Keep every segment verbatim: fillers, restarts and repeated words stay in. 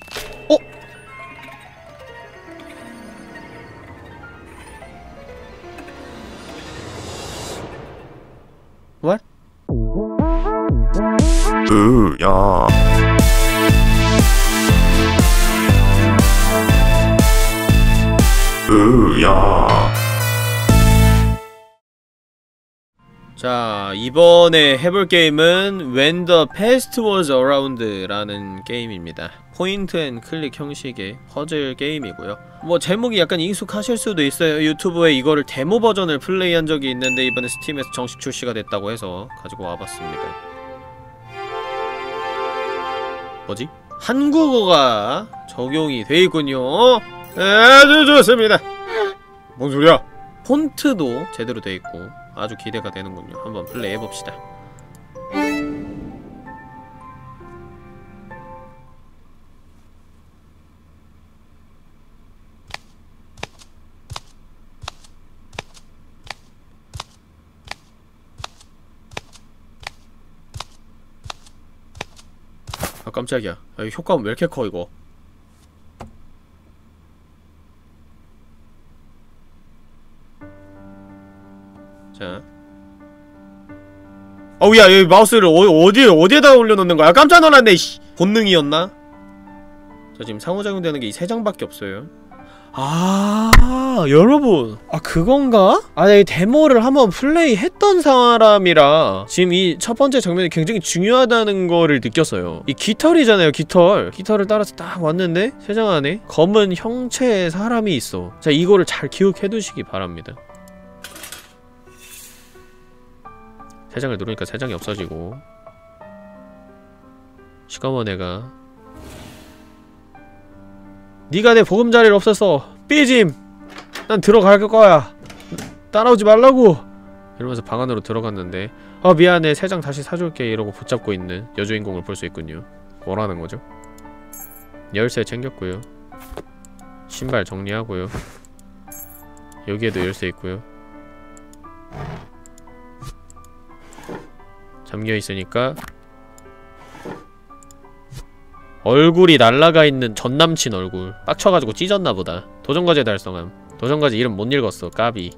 어? What? 으야. 으야. 자, 이번에 해볼 게임은 When the Past Was Around 라는 게임입니다. 포인트 앤 클릭 형식의 퍼즐 게임이고요. 뭐 제목이 약간 익숙하실 수도 있어요. 유튜브에 이거를 데모 버전을 플레이한 적이 있는데 이번에 스팀에서 정식 출시가 됐다고 해서 가지고 와봤습니다. 뭐지? 한국어가 적용이 돼있군요. 아주 좋습니다. 뭔 소리야? 폰트도 제대로 돼있고 아주 기대가 되는군요. 한번 플레이 해봅시다. 아 깜짝이야. 야, 효과음 왜 이렇게 커 이거. 자. 어우 야 여기 마우스를 어, 어디에 어디에다 올려놓는 거야? 깜짝 놀랐네 씨. 본능이었나? 자 지금 상호작용되는 게 이 세 장밖에 없어요. 아 여러분 아 그건가? 아 이 데모를 한번 플레이 했던 사람이라 지금 이 첫 번째 장면이 굉장히 중요하다는 거를 느꼈어요. 이 깃털이잖아요. 깃털 깃털을 따라서 딱 왔는데 세 장 안에 검은 형체의 사람이 있어. 자 이거를 잘 기억해 두시기 바랍니다. 세 장을 누르니까 세 장이 없어지고 시커먼 애가 니가 내 보금자리를 없앴어 삐짐 난 들어갈 거야 따라오지 말라고 이러면서 방 안으로 들어갔는데 아 미안해 세 장 다시 사줄게 이러고 붙잡고 있는 여주인공을 볼 수 있군요. 뭐라는 거죠? 열쇠 챙겼고요. 신발 정리하고요. 여기에도 열쇠 있고요. 잠겨있으니까 얼굴이 날라가 있는 전남친 얼굴 빡쳐가지고 찢었나보다. 도전과제 달성함. 도전과제 이름 못 읽었어 까비.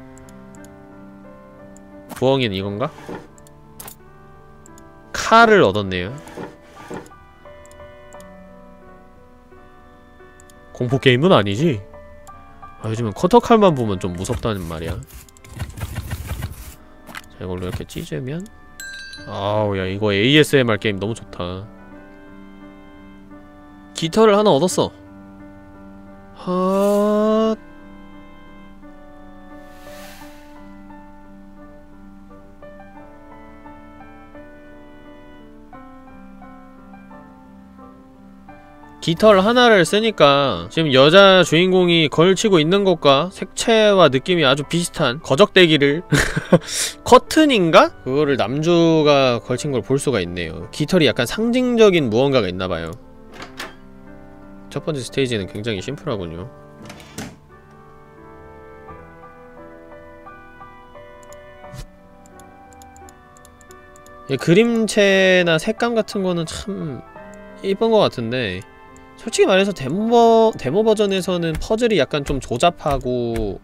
부엉이는 이건가? 칼을 얻었네요. 공포게임은 아니지? 아 요즘은 커터칼만 보면 좀 무섭다는 말이야. 자 이걸로 이렇게 찢으면 아우 야 이거 에이에스엠알 게임 너무 좋다. 깃털을 하나 얻었어. 하... 깃털 하나를 쓰니까 지금 여자 주인공이 걸치고 있는 것과 색채와 느낌이 아주 비슷한 거적대기를 커튼인가? 그거를 남주가 걸친 걸 볼 수가 있네요. 깃털이 약간 상징적인 무언가가 있나봐요. 첫 번째 스테이지는 굉장히 심플하군요. 그림체나 색감 같은 거는 참 이쁜 것 같은데 솔직히 말해서 데모, 데모 버전에서는 퍼즐이 약간 좀 조잡하고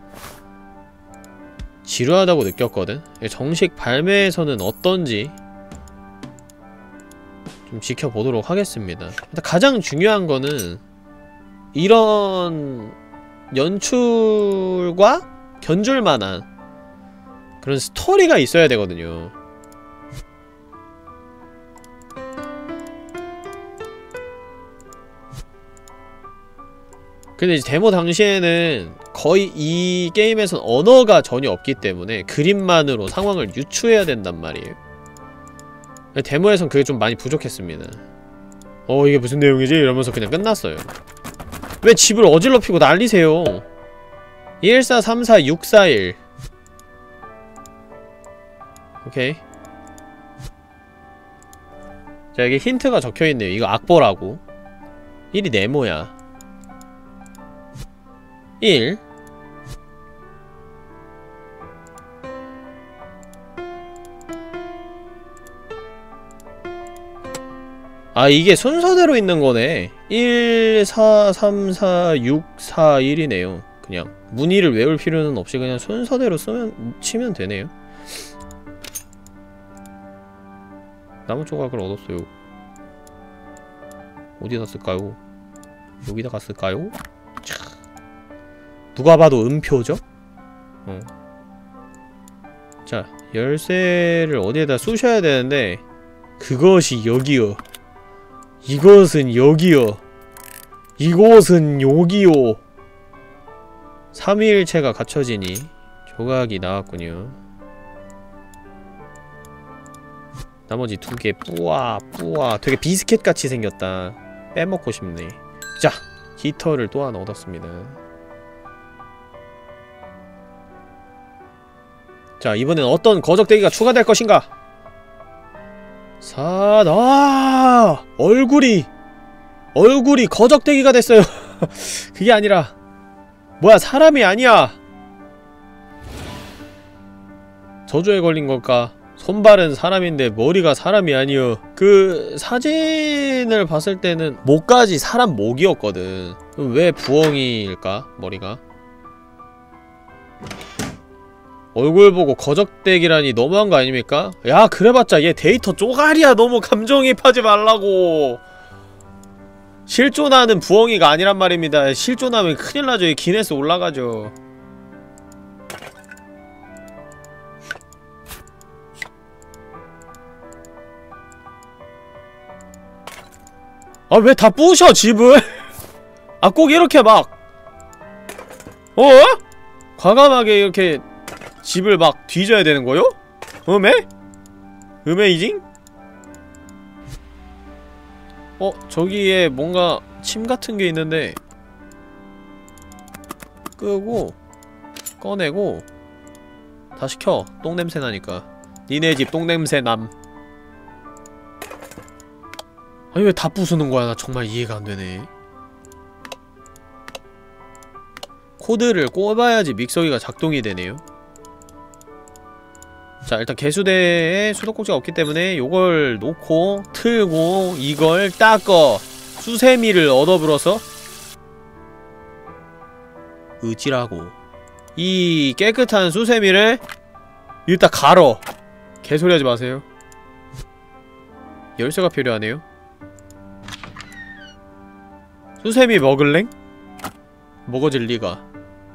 지루하다고 느꼈거든? 정식 발매에서는 어떤지 좀 지켜보도록 하겠습니다. 일단 가장 중요한 거는 이런 연출과 견줄만한 그런 스토리가 있어야 되거든요. 근데 이제 데모 당시에는 거의 이 게임에선 언어가 전혀 없기 때문에 그림만으로 상황을 유추해야 된단 말이에요. 데모에선 그게 좀 많이 부족했습니다. 어 이게 무슨 내용이지? 이러면서 그냥 끝났어요. 왜 집을 어질러피고 난리세요? 일사삼사육사일 오케이. 자 여기 힌트가 적혀있네요. 이거 악보라고. 일이 네모야. 일 아 이게 순서대로 있는 거네. 일, 사, 삼, 사, 육, 사, 일이네요. 그냥 문의를 외울 필요는 없이 그냥 순서대로 쓰면 치면 되네요. 나무 조각을 얻었어요. 어디다 쓸까요? 여기다가 쓸까요? 차. 누가 봐도 음표죠? 어. 자, 열쇠를 어디에다 쑤셔야 되는데 그것이 여기요. 이것은 여기요. 이곳은 여기요. 삼위일체가 갖춰지니 조각이 나왔군요. 나머지 두 개 뿌아 뿌아 되게 비스켓같이 생겼다. 빼먹고 싶네. 자! 히터를 또 하나 얻었습니다. 자, 이번엔 어떤 거적대기가 추가될 것인가? 사... 아! 얼굴이! 얼굴이 거적대기가 됐어요. 그게 아니라 뭐야, 사람이 아니야! 저주에 걸린 걸까? 손발은 사람인데 머리가 사람이 아니여. 그 사진을 봤을 때는 목까지 사람 목이었거든. 왜 부엉이일까? 머리가? 얼굴 보고 거적대기라니 너무한 거 아닙니까? 야, 그래봤자 얘 데이터 쪼가리야. 너무 감정이입하지 말라고. 실존하는 부엉이가 아니란 말입니다. 실존하면 큰일 나죠. 이 기네스 올라가죠. 아, 왜 다 부셔, 집을? 아, 꼭 이렇게 막 어? 과감하게 이렇게 집을 막 뒤져야 되는 거요? 음에? 음에이징? 어? 저기에 뭔가 침 같은 게 있는데 끄고 꺼내고 다시 켜. 똥냄새 나니까. 니네 집 똥냄새 남. 아니 왜 다 부수는 거야? 나 정말 이해가 안 되네. 코드를 꼽아야지 믹서기가 작동이 되네요. 자, 일단 개수대에 수도꼭지가 없기 때문에 요걸 놓고 틀고 이걸 닦어 수세미를 얻어불어서 으지라고 이 깨끗한 수세미를 일단 갈어. 개소리하지 마세요. 열쇠가 필요하네요. 수세미 먹을랭? 먹어질 리가.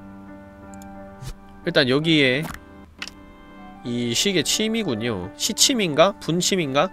일단 여기에 이 시계 침이군요. 시침인가? 분침인가?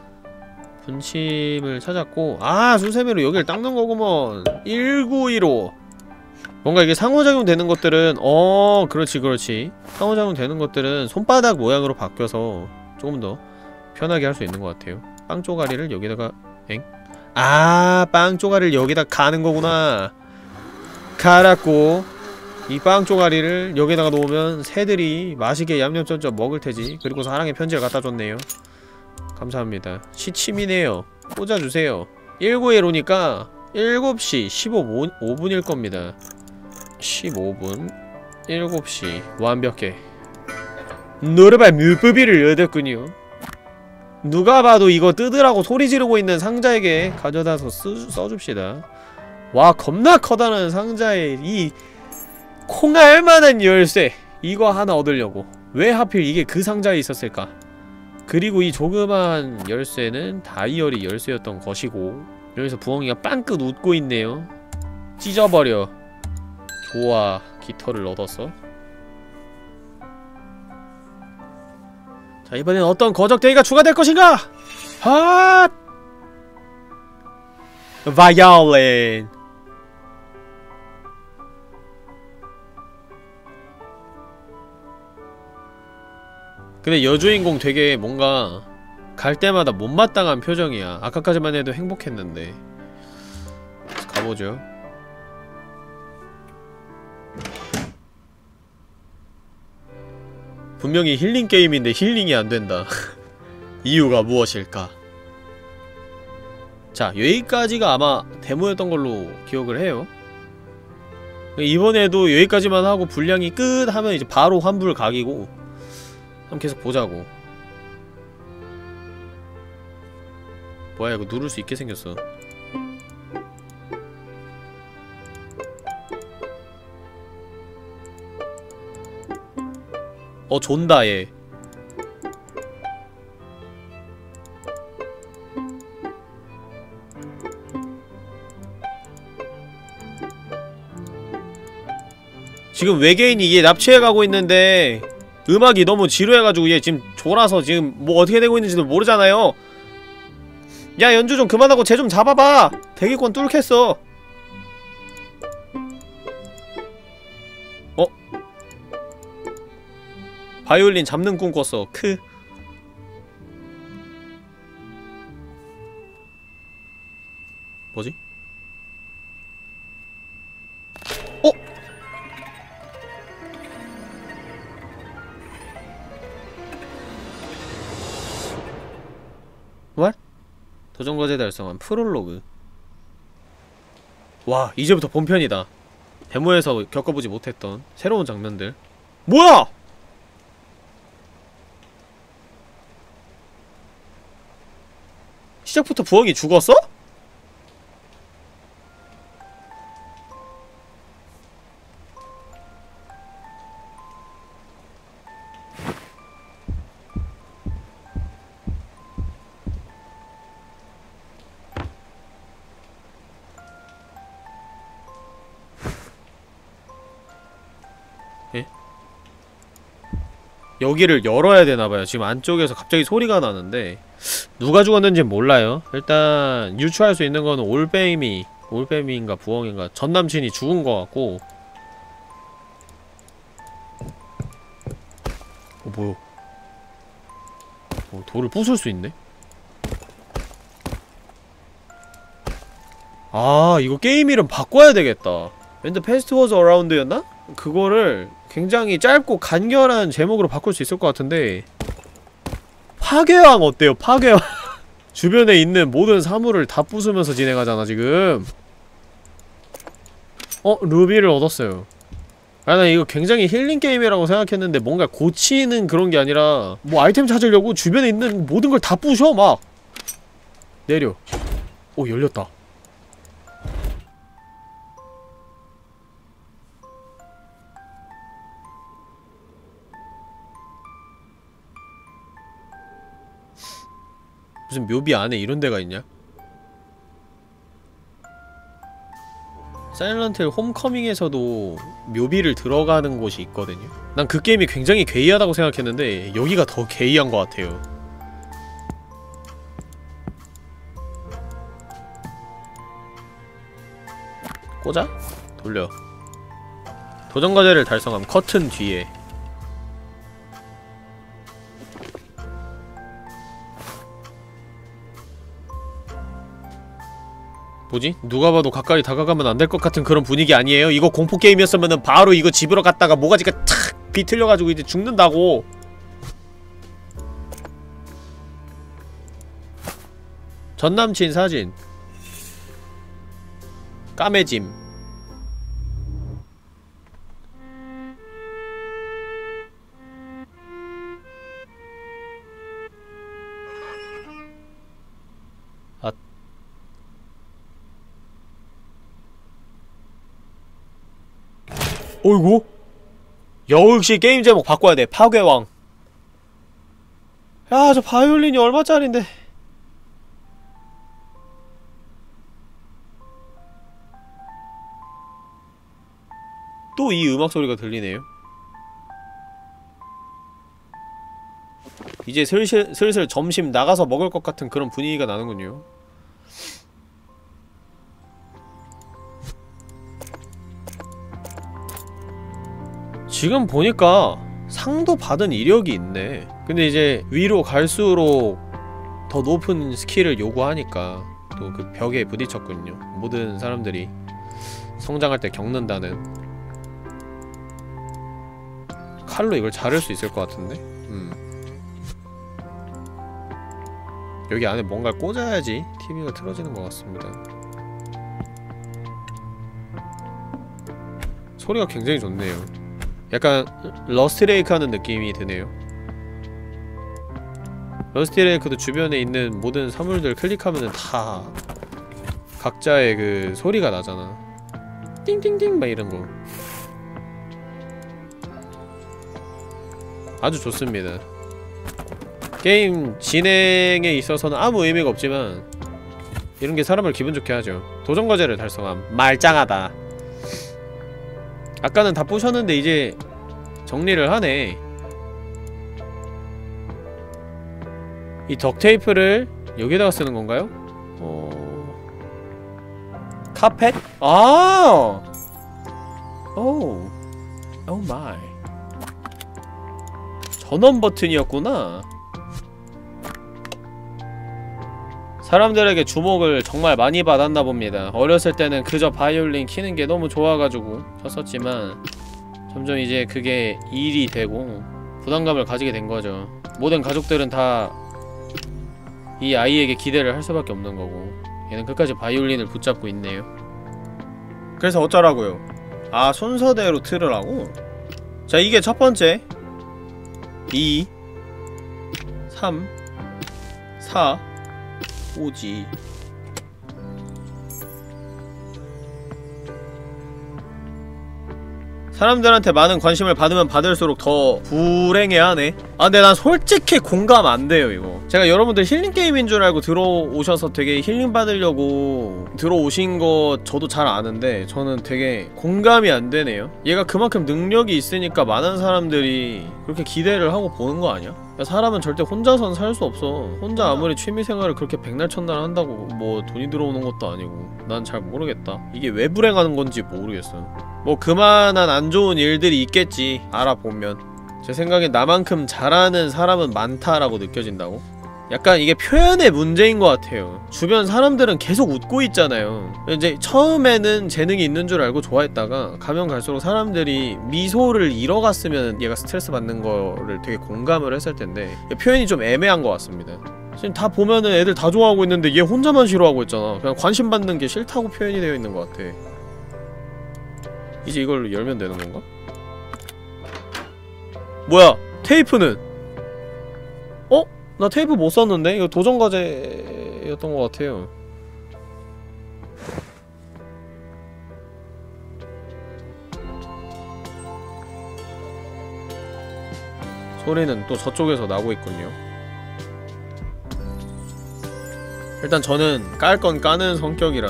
분침을 찾았고, 아! 수세미로 여기를 닦는 거구먼. 천구백십오. 뭔가 이게 상호작용 되는 것들은 어 그렇지 그렇지 상호작용 되는 것들은 손바닥 모양으로 바뀌어서 조금 더 편하게 할 수 있는 것 같아요. 빵 쪼가리를 여기다가 엥? 아, 빵 쪼가리를 여기다 가는 거구나. 갈았고 이 빵 쪼가리를 여기다가 놓으면 새들이 맛있게 얌얌쩝쩝 먹을 테지. 그리고 사랑의 편지를 갖다 줬네요. 감사합니다. 시침이네요. 꽂아주세요. 천구백십오니까 일곱 시 십오 분일 겁니다. 십오 분 일곱 시 완벽해. 노르발 뮤브비를 얻었군요. 누가 봐도 이거 뜯으라고 소리 지르고 있는 상자에게 가져다서 쓰, 써줍시다. 와, 겁나 커다란 상자에 이 콩알만한 열쇠! 이거 하나 얻으려고. 왜 하필 이게 그 상자에 있었을까? 그리고 이 조그만 열쇠는 다이어리 열쇠였던 것이고, 여기서 부엉이가 빵긋 웃고 있네요. 찢어버려. 좋아. 깃털을 얻었어. 자, 이번엔 어떤 거적대기가 추가될 것인가? 핫! 바이올린. 근데 여주인공 되게 뭔가 갈 때마다 못마땅한 표정이야. 아까까지만 해도 행복했는데. 가보죠. 분명히 힐링 게임인데 힐링이 안된다. 이유가 무엇일까? 자, 여기까지가 아마 데모였던 걸로 기억을 해요. 이번에도 여기까지만 하고 분량이 끝 하면 이제 바로 환불 각이고, 한번 계속 보자고. 뭐야 이거 누를 수 있게 생겼어. 어 존다 얘. 지금 외계인이 얘 납치해가고 있는데 음악이 너무 지루해가지고 얘 지금 졸아서 지금 뭐 어떻게 되고 있는지도 모르잖아요. 야 연주 좀 그만하고 쟤 좀 잡아봐. 대기권 뚫겠어. 어? 바이올린 잡는 꿈 꿨어. 크. 뭐지? 어? What? 도전과제 달성한 프롤로그. 와 이제부터 본편이다. 데모에서 겪어보지 못했던 새로운 장면들. 뭐야! 시작부터 부엉이 죽었어? 예? 여기를 열어야 되나봐요. 지금 안쪽에서 갑자기 소리가 나는데 누가 죽었는지는 몰라요. 일단 유추할 수 있는 거는 올빼미 올빼미인가 부엉인가 전남친이 죽은 거 같고. 어 뭐야. 어, 돌을 부술 수 있네? 아 이거 게임 이름 바꿔야 되겠다. When the past was around 였나? 그거를 굉장히 짧고 간결한 제목으로 바꿀 수 있을 것 같은데 파괴왕 어때요? 파괴왕. 주변에 있는 모든 사물을 다 부수면서 진행하잖아 지금. 어? 루비를 얻었어요. 아 나 이거 굉장히 힐링 게임이라고 생각했는데 뭔가 고치는 그런 게 아니라 뭐 아이템 찾으려고 주변에 있는 모든 걸 다 부셔 막. 내려. 오 열렸다. 무슨 묘비 안에 이런 데가 있냐? 사일런트 힐 홈커밍에서도 묘비를 들어가는 곳이 있거든요? 난 그 게임이 굉장히 괴이하다고 생각했는데 여기가 더 괴이한 것 같아요. 꽂아? 돌려. 도전과제를 달성함. 커튼 뒤에. 뭐지? 누가 봐도 가까이 다가가면 안 될 것 같은 그런 분위기 아니에요? 이거 공포게임이었으면은 바로 이거 집으로 갔다가 모가지가 탁 비틀려가지고 이제 죽는다고. 전남친 사진. 까매짐. 아 어이구? 역시 게임 제목 바꿔야 돼. 파괴왕. 야, 저 바이올린이 얼마짜린데. 또 이 음악 소리가 들리네요. 이제 슬슬, 슬슬 점심 나가서 먹을 것 같은 그런 분위기가 나는군요. 지금 보니까 상도 받은 이력이 있네. 근데 이제 위로 갈수록 더 높은 스킬을 요구하니까 또 그 벽에 부딪혔군요. 모든 사람들이 성장할 때 겪는다는. 칼로 이걸 자를 수 있을 것 같은데? 음. 여기 안에 뭔가를 꽂아야지 티비가 틀어지는 것 같습니다. 소리가 굉장히 좋네요. 약간 러스트레이크 하는 느낌이 드네요. 러스티레이크도 주변에 있는 모든 사물들 클릭하면은 다 각자의 그 소리가 나잖아. 띵띵띵 막 이런거. 아주 좋습니다. 게임 진행에 있어서는 아무 의미가 없지만 이런게 사람을 기분 좋게 하죠. 도전과제를 달성함. 말짱하다. 아까는 다 부셨는데 이제 정리를 하네. 이 덕테이프를 여기다가 쓰는 건가요? 어... 카펫? 아! 오. 오 마이. 전원 버튼이었구나. 사람들에게 주목을 정말 많이 받았나 봅니다. 어렸을 때는 그저 바이올린 키는 게 너무 좋아가지고 쳤었지만 점점 이제 그게 일이 되고 부담감을 가지게 된 거죠. 모든 가족들은 다 이 아이에게 기대를 할 수밖에 없는 거고 얘는 끝까지 바이올린을 붙잡고 있네요. 그래서 어쩌라고요? 아, 순서대로 틀으라고? 자, 이게 첫 번째 이 삼 사 오지. 사람들한테 많은 관심을 받으면 받을수록 더 불행해하네. 아, 근데 난 솔직히 공감 안 돼요, 이거. 제가 여러분들 힐링게임인 줄 알고 들어오셔서 되게 힐링 받으려고 들어오신 거 저도 잘 아는데 저는 되게 공감이 안 되네요. 얘가 그만큼 능력이 있으니까 많은 사람들이 그렇게 기대를 하고 보는 거 아니야? 사람은 절대 혼자선 살 수 없어. 혼자 아무리 취미생활을 그렇게 백날 첫날 한다고 뭐 돈이 들어오는 것도 아니고. 난 잘 모르겠다. 이게 왜 불행하는 건지 모르겠어. 뭐 그만한 안 좋은 일들이 있겠지, 알아보면. 제 생각엔 나만큼 잘하는 사람은 많다라고 느껴진다고? 약간 이게 표현의 문제인 것 같아요. 주변 사람들은 계속 웃고 있잖아요. 이제 처음에는 재능이 있는 줄 알고 좋아했다가 가면 갈수록 사람들이 미소를 잃어갔으면 얘가 스트레스 받는 거를 되게 공감을 했을 텐데 표현이 좀 애매한 것 같습니다. 지금 다 보면은 애들 다 좋아하고 있는데 얘 혼자만 싫어하고 있잖아. 그냥 관심 받는 게 싫다고 표현이 되어 있는 것 같아. 이제 이걸 열면 되는 건가? 뭐야! 테이프는! 어? 나 테이프 못 썼는데? 이거 도전과제였던 것 같아요. 소리는 또 저쪽에서 나고 있군요. 일단 저는 깔 건 까는 성격이라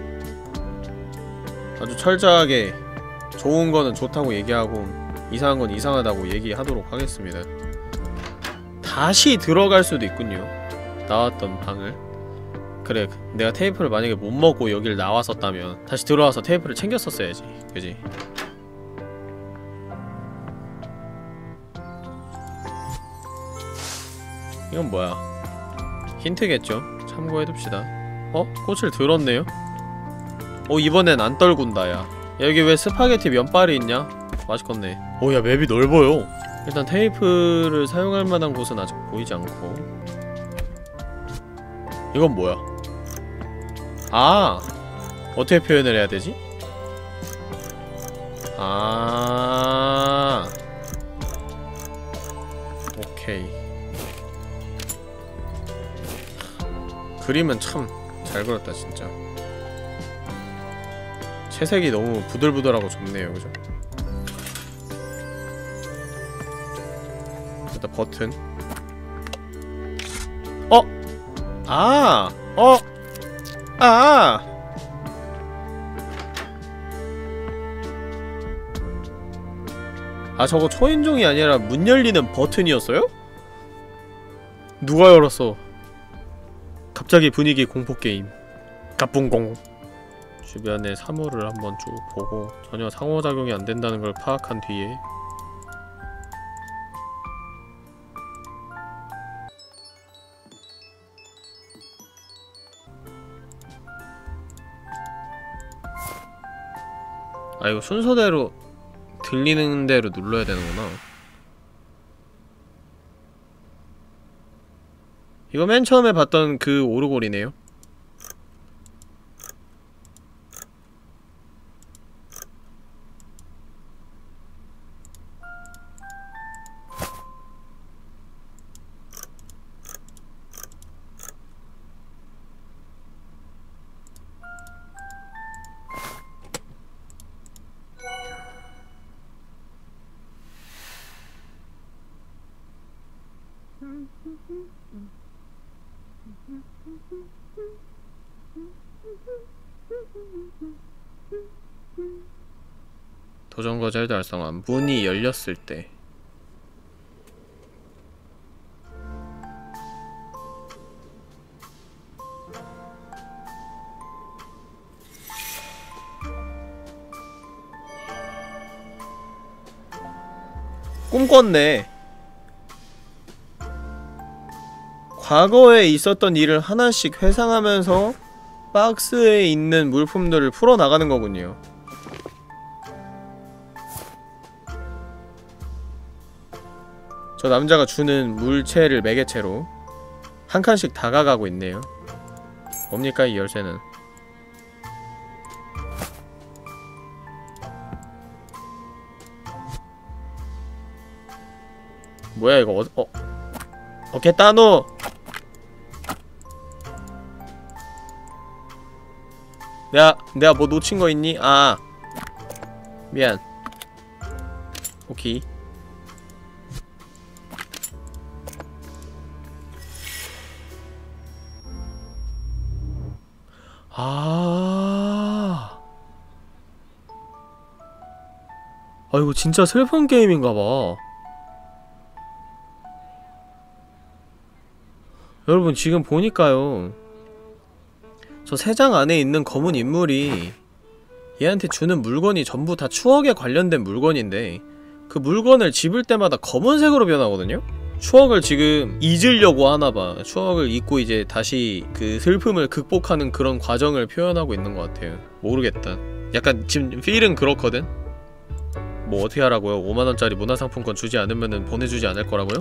아주 철저하게 좋은 거는 좋다고 얘기하고 이상한 건 이상하다고 얘기하도록 하겠습니다. 다시 들어갈 수도 있군요. 나왔던 방을. 그래, 내가 테이프를 만약에 못 먹고 여길 나왔었다면 다시 들어와서 테이프를 챙겼었어야지. 그지? 이건 뭐야? 힌트겠죠? 참고해둡시다. 어? 꽃을 들었네요? 어, 이번엔 안 떨군다, 야. 야, 여기 왜 스파게티 면발이 있냐? 맛있겠네. 오, 야, 맵이 넓어요. 일단 테이프를 사용할 만한 곳은 아직 보이지 않고. 이건 뭐야? 아! 어떻게 표현을 해야 되지? 아. 오케이. 그림은 참 잘 그렸다, 진짜. 채색이 너무 부들부들하고 좋네요, 그죠? 일단 버튼. 어! 아! 어! 아! 아, 저거 초인종이 아니라 문 열리는 버튼이었어요? 누가 열었어? 갑자기 분위기 공포게임. 갑분공. 주변의 사물을 한번 쭉 보고 전혀 상호작용이 안된다는 걸 파악한 뒤에 아, 이거 순서대로 들리는 대로 눌러야 되는구나. 이거 맨 처음에 봤던 그 오르골이네요. 도전 과제를 달성한. 문이 열렸을 때. 꿈 꿨네. 과거에 있었던 일을 하나씩 회상하면서 박스에 있는 물품들을 풀어나가는 거군요. 저 남자가 주는 물체를 매개체로 한 칸씩 다가가고 있네요. 뭡니까 이 열쇠는? 뭐야 이거 어.. 어.. 오케이 따노! 내가.. 내가 뭐 놓친 거 있니? 아 미안. 오케이. 아, 아 이거 진짜 슬픈 게임인가봐. 여러분 지금 보니까요, 저 세 장 안에 있는 검은 인물이 얘한테 주는 물건이 전부 다 추억에 관련된 물건인데 그 물건을 집을 때마다 검은색으로 변하거든요? 추억을 지금 잊으려고 하나봐. 추억을 잊고 이제 다시 그 슬픔을 극복하는 그런 과정을 표현하고 있는 것 같아요. 모르겠다. 약간 지금 필은 그렇거든? 뭐 어떻게 하라고요? 오만원짜리 문화상품권 주지 않으면은 보내주지 않을 거라고요?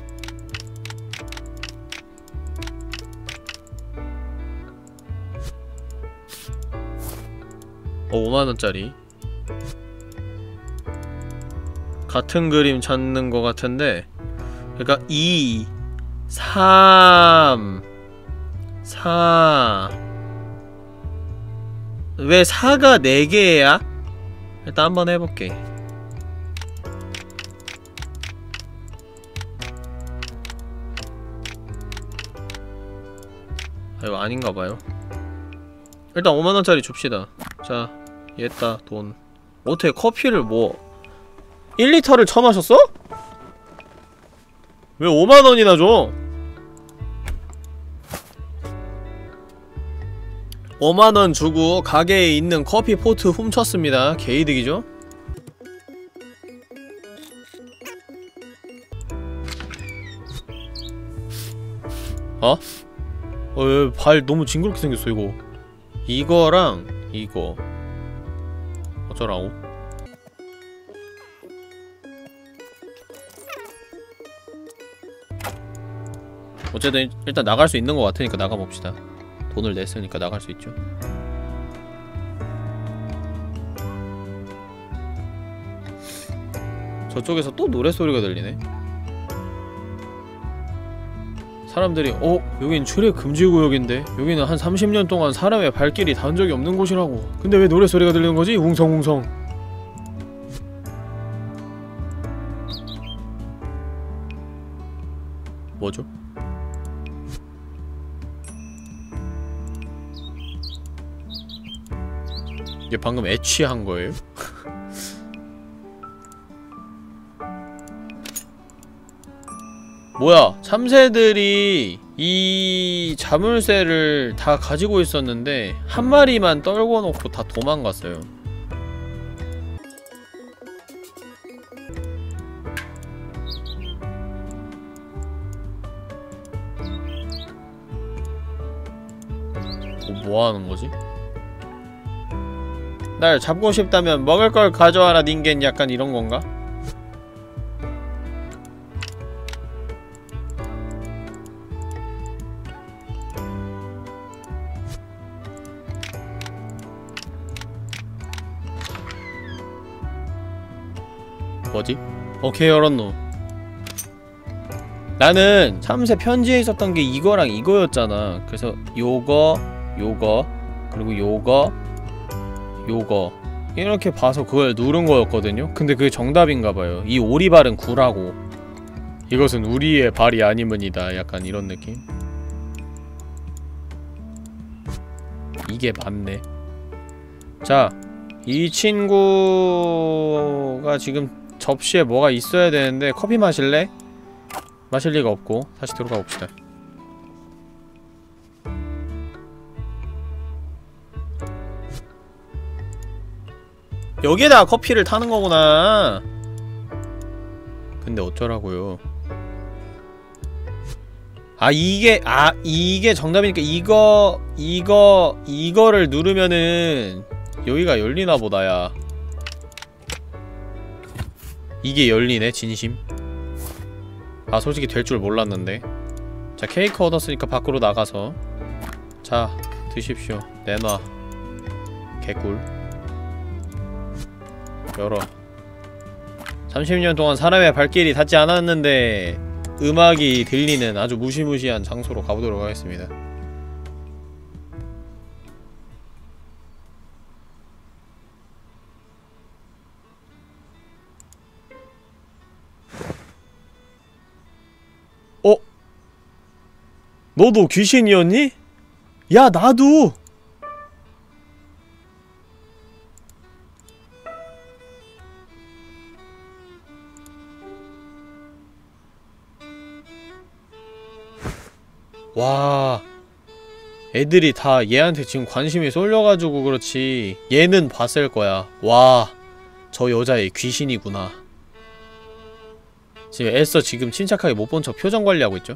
어, 오만원짜리 같은 그림 찾는 거 같은데, 그러니까 이, 삼, 사. 왜 사가 네 개야? 일단 한번 해볼게. 아, 이거 아닌가봐요. 일단 오만원짜리 줍시다. 자, 얘다 돈. 어떻게 커피를 뭐 일 리터를 처마셨어? 왜 오만원이나 줘? 오만원 주고 가게에 있는 커피 포트 훔쳤습니다. 개이득이죠? 어? 어, 왜 발 너무 징그럽게 생겼어 이거. 이거랑 이거 어쩌라고? 어쨌든 일단 나갈 수 있는 것 같으니까 나가봅시다. 돈을 냈으니까 나갈 수 있죠. 저쪽에서 또 노래소리가 들리네. 사람들이 어? 여긴 출입 금지 구역인데 여기는 한 삼십 년 동안 사람의 발길이 닿은 적이 없는 곳이라고. 근데 왜 노래소리가 들리는 거지? 웅성웅성. 뭐죠? 이게 방금 애취한 거예요? 뭐야, 참새들이 이 자물쇠를 다 가지고 있었는데 한 마리만 떨궈 놓고 다 도망갔어요. 어, 뭐 하는 거지? 날 잡고 싶다면 먹을 걸 가져와라 닌겐, 약간 이런 건가? 뭐지? 오케이, 열었노. 나는 참새 편지에 있었던 게 이거랑 이거였잖아. 그래서 요거, 요거, 그리고 요거, 요거 이렇게 봐서 그걸 누른 거였거든요? 근데 그게 정답인가봐요. 이 오리발은 구라고. 이것은 우리의 발이 아니문이다. 약간 이런 느낌? 이게 맞네. 자, 이 친구가 지금 접시에 뭐가 있어야 되는데 커피 마실래? 마실 리가 없고 다시 들어가 봅시다. 여기에다가 커피를 타는 거구나. 근데 어쩌라고요. 아 이게 아 이게 정답이니까 이거 이거 이거를 누르면은 여기가 열리나 보다야. 이게 열리네. 진심. 아 솔직히 될 줄 몰랐는데. 자 케이크 얻었으니까 밖으로 나가서 자 드십시오. 내놔. 개꿀. 열어. 삼십 년 동안 사람의 발길이 닿지 않았는데 음악이 들리는 아주 무시무시한 장소로 가보도록 하겠습니다. 어? 너도 귀신이었니? 야 나도! 와 애들이 다 얘한테 지금 관심이 쏠려가지고 그렇지 얘는 봤을 거야. 와 저 여자애 귀신이구나. 지금 애써 지금 침착하게 못 본 척 표정 관리하고 있죠?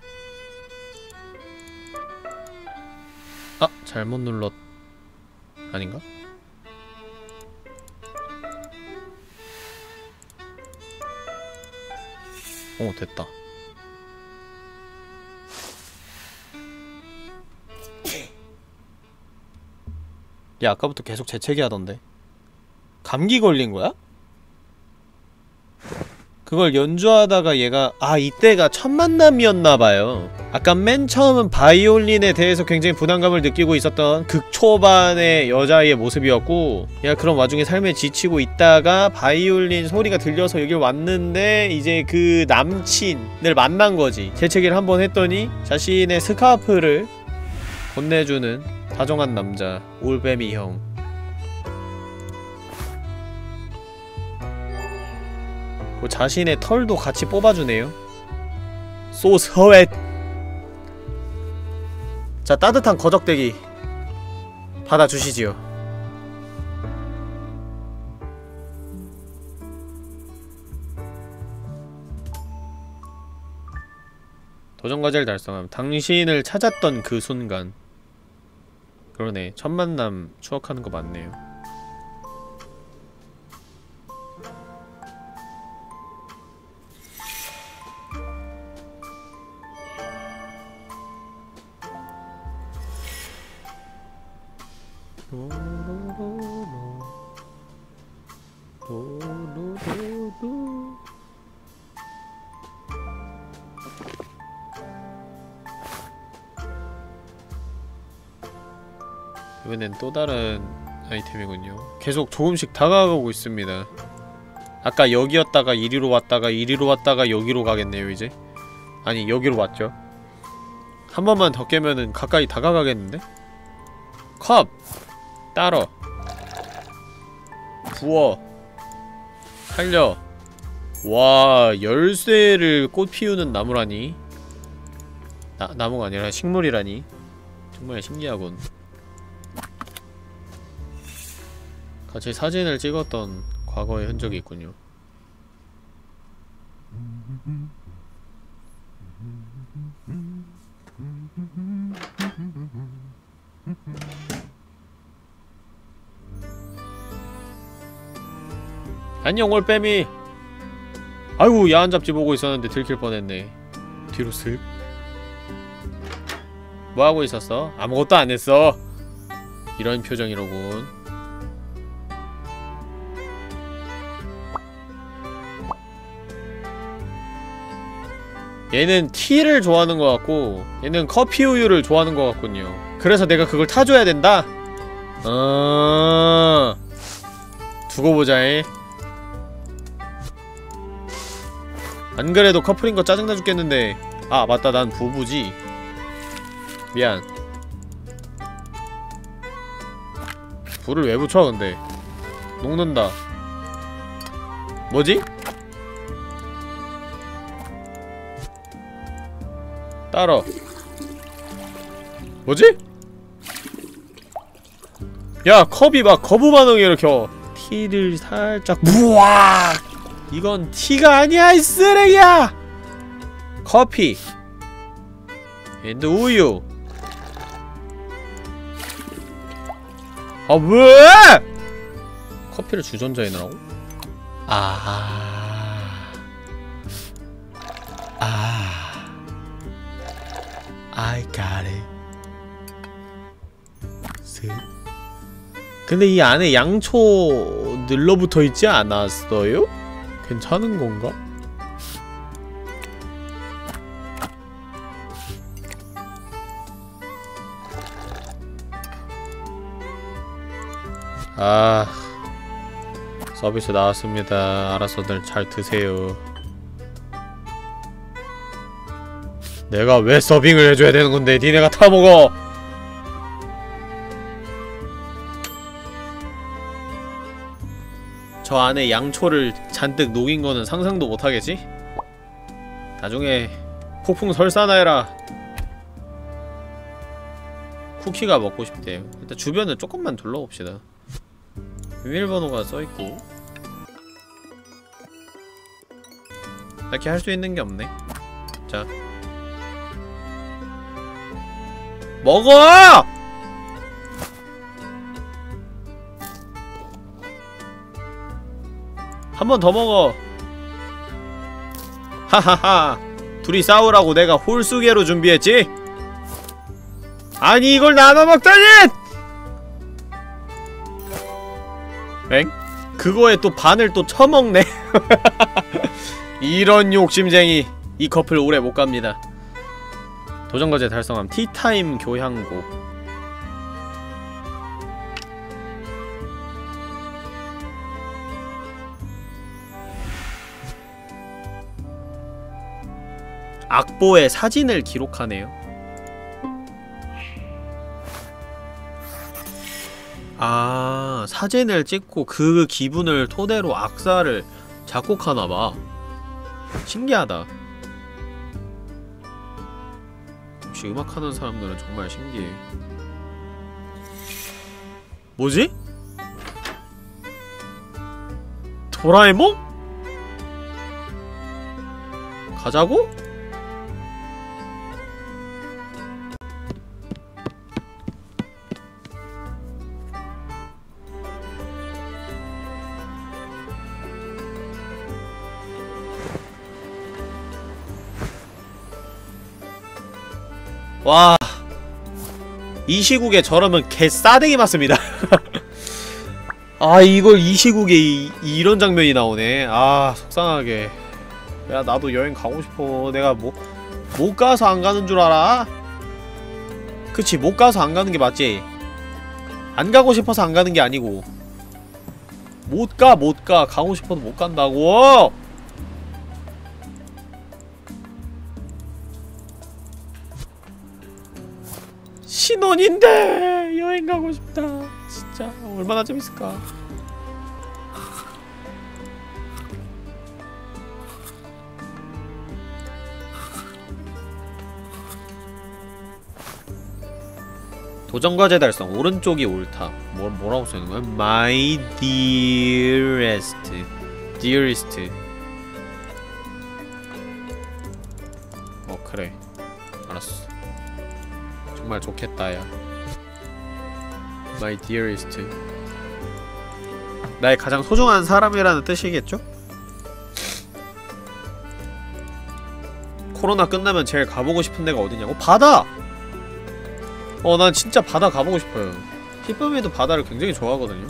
아 잘못 눌렀... 아닌가? 어 됐다. 야 아까부터 계속 재채기 하던데 감기 걸린 거야? 그걸 연주하다가 얘가 아 이때가 첫 만남이었나봐요. 아까 맨 처음은 바이올린에 대해서 굉장히 부담감을 느끼고 있었던 극초반의 여자아이의 모습이었고 얘가 그런 와중에 삶에 지치고 있다가 바이올린 소리가 들려서 여길 왔는데 이제 그 남친을 만난 거지. 재채기를 한번 했더니 자신의 스카프를 건네주는 다정한 남자 올빼미 형. 그 자신의 털도 같이 뽑아주네요. 소 스웨트. 자 따뜻한 거적대기 받아주시지요. 도전과제를 달성함. 당신을 찾았던 그 순간. 그러네. 첫 만남 추억하는 거 맞네요. 이번엔 또 다른 아이템이군요. 계속 조금씩 다가가고 있습니다. 아까 여기였다가 이리로 왔다가 이리로 왔다가 여기로 가겠네요 이제. 아니 여기로 왔죠. 한 번만 더 깨면은 가까이 다가가겠는데? 컵! 따러 부어 살려. 와 열쇠를 꽃 피우는 나무라니. 나, 나무가 아니라 식물이라니. 정말 신기하군. 같이 사진을 찍었던 과거의 흔적이 있군요. 안녕 올빼미. 아이고 야한 잡지 보고 있었는데 들킬 뻔했네. 뒤로 슥. 뭐하고 있었어? 아무것도 안했어. 이런 표정이로군. 얘는 티를 좋아하는 것 같고 얘는 커피 우유를 좋아하는 것 같군요. 그래서 내가 그걸 타줘야 된다? 어... 두고 보자잉. 안 그래도 커플인 거 짜증나 죽겠는데. 아 맞다, 난 부부지. 미안. 불을 왜 붙여 근데. 녹는다. 뭐지? 따라. 뭐지? 야, 컵이 막 거부 반응이 일으켜. 티를 살짝 부악. 이건 티가 아니야, 이 쓰레기야. 커피 앤드 우유. 아 왜? 커피를 주전자에 넣으라고? 아... 아... I got it. 슥. 근데 이 안에 양초 늘러붙어있지 않았어요? 괜찮은 건가? 아... 서비스 나왔습니다. 알아서들 잘 드세요. 내가 왜 서빙을 해줘야 되는 건데 니네가 타먹어! 저 안에 양초를 잔뜩 녹인 거는 상상도 못하겠지? 나중에 폭풍 설사나해라. 쿠키가 먹고 싶대요. 일단 주변을 조금만 둘러봅시다. 비밀번호가 써있고 딱히 할 수 있는 게 없네. 자 먹어! 한 번 더 먹어. 하하하. 둘이 싸우라고 내가 홀수계로 준비했지? 아니 이걸 나눠 먹다니! 엥? 그거에 또 반을 또 처먹네. 이런 욕심쟁이. 이 커플 오래 못갑니다. 도전과제 달성함. 티타임 교향곡. 악보에 사진을 기록하네요. 아, 사진을 찍고 그 기분을 토대로 악사를 작곡하나봐. 신기하다. 역시 음악하는 사람들은 정말 신기해. 뭐지? 도라에몽? 가자고? 와, 이 시국에 저러면 개 싸대기 맞습니다. 아, 이걸 이 시국에 이, 이런 장면이 나오네. 아, 속상하게. 야, 나도 여행 가고 싶어. 내가 뭐, 못 가서 안 가는 줄 알아? 그치, 못 가서 안 가는 게 맞지? 안 가고 싶어서 안 가는 게 아니고. 못 가, 못 가. 가고 싶어도 못 간다고! 신혼인데 여행 가고 싶다. 진짜 얼마나 재밌을까. 도전과제 달성. 오른쪽이 옳다. 뭐, 뭐라고 써있는 거야? My dearest. dearest. 어, 그래. 알았어. 정말 좋겠다, 야. My dearest. 나의 가장 소중한 사람이라는 뜻이겠죠? 코로나 끝나면 제일 가보고 싶은 데가 어디냐고? 바다! 어, 난 진짜 바다 가보고 싶어요. 히쁨이도 바다를 굉장히 좋아하거든요.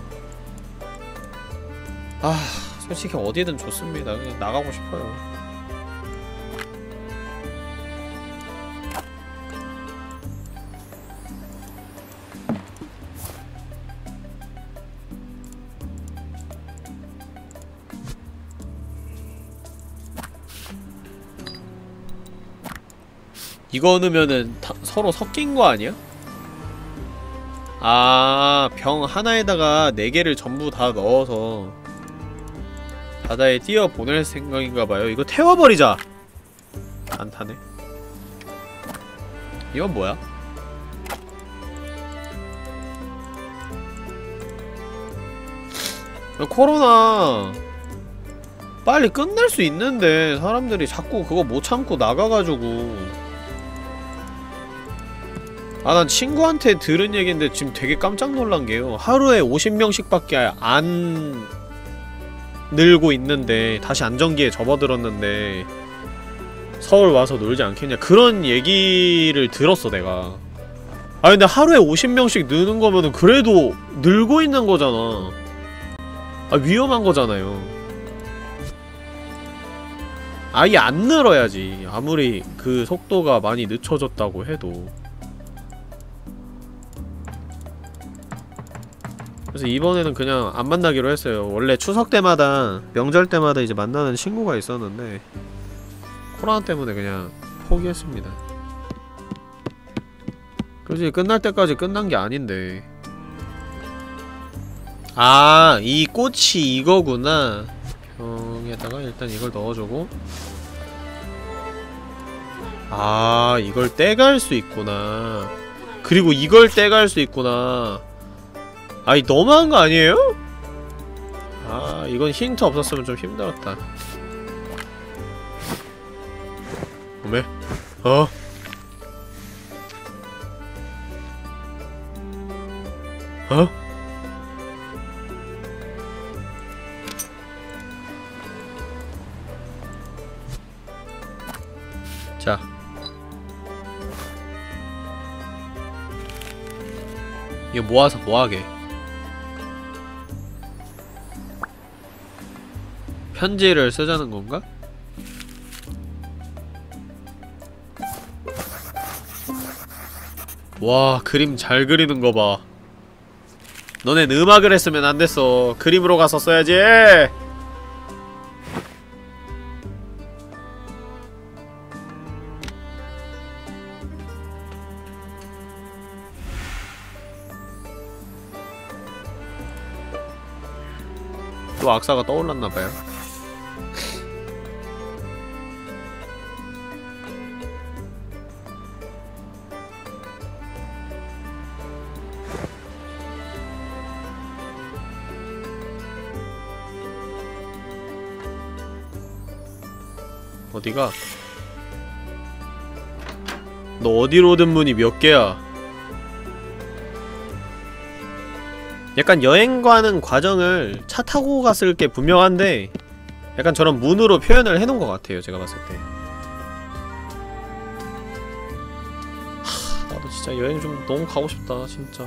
아, 솔직히 어디든 좋습니다. 그냥 나가고 싶어요. 이거 넣으면은 다, 서로 섞인 거 아니야? 아, 병 하나에다가 네 개를 전부 다 넣어서 바다에 띄워 보낼 생각인가봐요. 이거 태워버리자! 안 타네. 이건 뭐야? 코로나 빨리 끝낼 수 있는데 사람들이 자꾸 그거 못 참고 나가가지고. 아, 난 친구한테 들은 얘기인데 지금 되게 깜짝 놀란 게요. 하루에 오십 명씩 밖에 안 늘고 있는데 다시 안정기에 접어들었는데 서울 와서 놀지 않겠냐, 그런 얘기를 들었어 내가. 아 근데 하루에 오십 명씩 느는 거면은 그래도 늘고 있는 거잖아. 아, 위험한 거잖아요. 아예 안 늘어야지, 아무리 그 속도가 많이 늦춰졌다고 해도. 그래서 이번에는 그냥 안 만나기로 했어요. 원래 추석 때마다, 명절 때마다 이제 만나는 친구가 있었는데 코로나 때문에 그냥 포기했습니다. 그지, 끝날 때까지 끝난 게 아닌데. 아, 이 꽃이 이거구나. 병에다가 일단 이걸 넣어주고. 아, 이걸 떼갈 수 있구나. 그리고 이걸 떼갈 수 있구나. 아이, 너무한 거 아니에요? 아, 이건 힌트 없었으면 좀 힘들었다. 어메? 어? 어? 자. 이거 모아서 뭐하게? 편지를 쓰자는 건가? 와, 그림 잘 그리는 거 봐. 너넨 음악을 했으면 안 됐어. 그림으로 가서 써야지. 또 악사가 떠올랐나봐요. 어디가? 너 어디로든 문이 몇 개야? 약간 여행 가는 과정을 차 타고 갔을 게 분명한데 약간 저런 문으로 표현을 해놓은 것 같아요, 제가 봤을 때. 하, 나도 진짜 여행 좀 너무 가고 싶다, 진짜.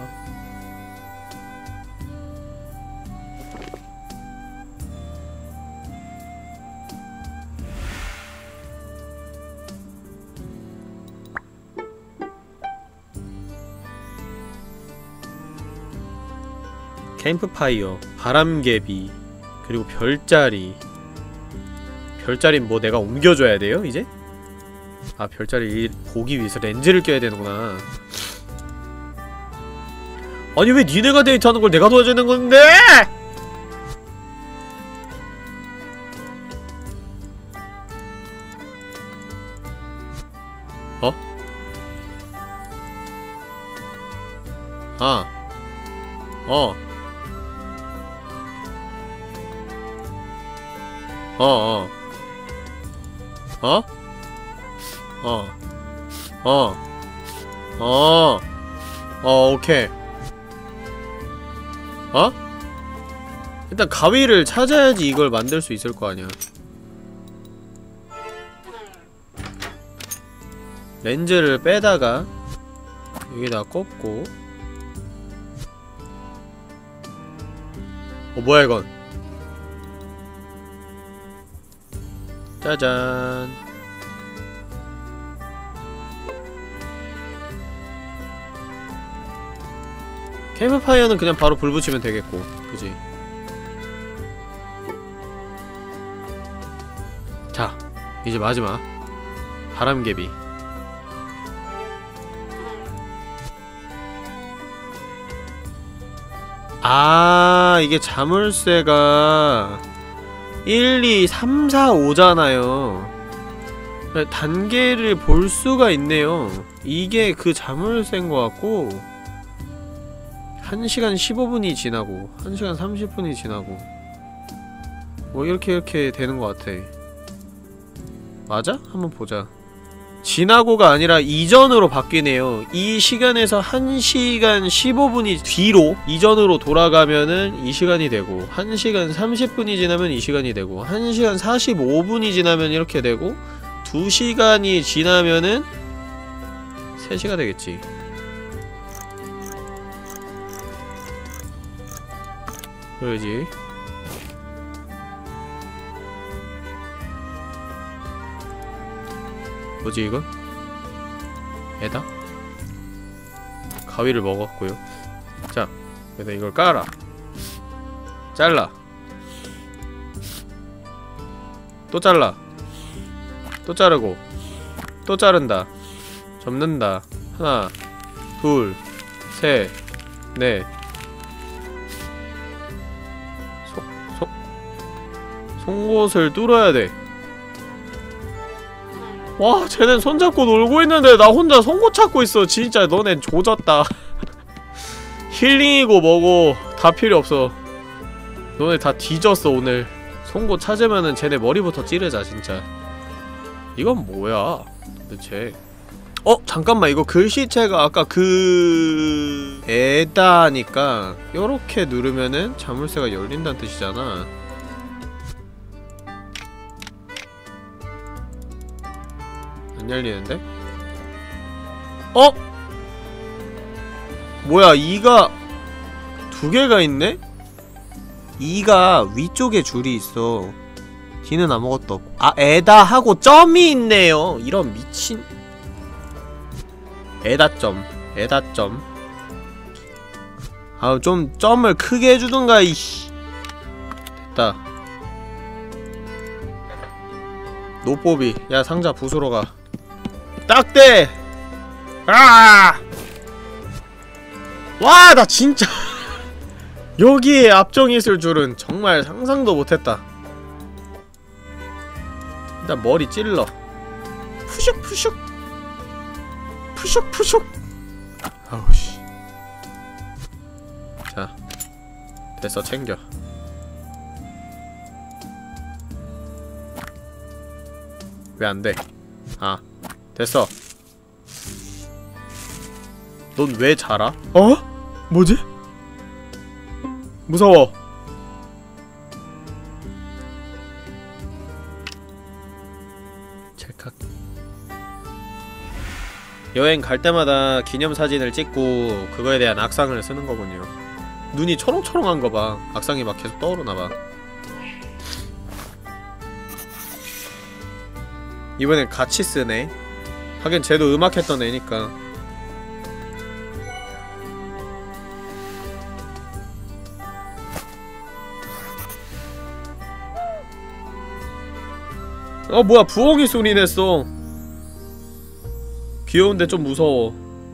캠프파이어, 바람개비, 그리고 별자리. 별자리는 뭐 내가 옮겨줘야 돼요, 이제? 아, 별자리 보기 위해서 렌즈를 껴야 되는구나. 아니, 왜 니네가 데이트하는 걸 내가 도와줘야 되는 건데! 어? 아. 어. 어어 어? 어? 어. 어. 어, 오케이. 어? 일단 가위를 찾아야지 이걸 만들 수 있을 거 아니야. 렌즈를 빼다가 여기다 꽂고. 어, 뭐야 이건? 짜잔. 캠프파이어는 그냥 바로 불 붙이면 되겠고, 그지? 자, 이제 마지막 바람개비. 아, 이게 자물쇠가 일, 이, 삼, 사, 오잖아요. 단계를 볼 수가 있네요. 이게 그 자물쇠인 것 같고 한 시간 십오 분이 지나고 한 시간 삼십 분이 지나고 뭐 이렇게 이렇게 되는 것 같아. 맞아? 한번 보자. 지나고가 아니라 이전으로 바뀌네요. 이 시간에서 한 시간 십오 분이 뒤로 이전으로 돌아가면은 이 시간이 되고 한 시간 삼십 분이 지나면 이 시간이 되고 한 시간 사십오 분이 지나면 이렇게 되고 두 시간이 지나면은 세 시가 되겠지. 그러지. 뭐지 이건? 에다? 가위를 먹었고요. 자, 그래서 이걸 깔아. 잘라. 또 잘라. 또 자르고 또 자른다. 접는다. 하나, 둘, 셋, 넷. 속, 속, 송곳을 뚫어야 돼. 와, 쟤넨 손잡고 놀고 있는데 나 혼자 송곳 찾고 있어. 진짜 너넨 조졌다. 힐링이고 뭐고 다 필요 없어. 너네 다 뒤졌어 오늘. 송곳 찾으면은 쟤네 머리부터 찌르자 진짜. 이건 뭐야 도대체. 어? 잠깐만, 이거 글씨체가 아까 그... 에다니까 요렇게 누르면은 자물쇠가 열린다는 뜻이잖아. 안 열리는데? 어? 뭐야, 이가 두 개가 있네? 이가 위쪽에 줄이 있어. D는 아무것도 없고. 아, 에다 하고 점이 있네요. 이런 미친. 에다점, 에다점. 아우, 좀 점을 크게 해주던가, 이씨. 됐다. 노뽀비. 야, 상자 부수러 가. 딱대! 아! 와, 나 진짜. 여기에 앞정이 있을 줄은 정말 상상도 못했다. 일단 머리 찔러. 푸슉 푸슉 푸슉 푸슉. 아우씨. 자, 됐어. 챙겨. 왜 안돼? 아, 됐어. 넌 왜 자라? 어? 뭐지? 무서워. 찰칵. 여행 갈 때마다 기념사진을 찍고 그거에 대한 악상을 쓰는 거군요. 눈이 초롱초롱한 거 봐. 악상이 막 계속 떠오르나 봐. 이번엔 같이 쓰네. 하긴 쟤도 음악했던 애니까. 어, 뭐야, 부엉이 소리 냈어. 귀여운데 좀 무서워.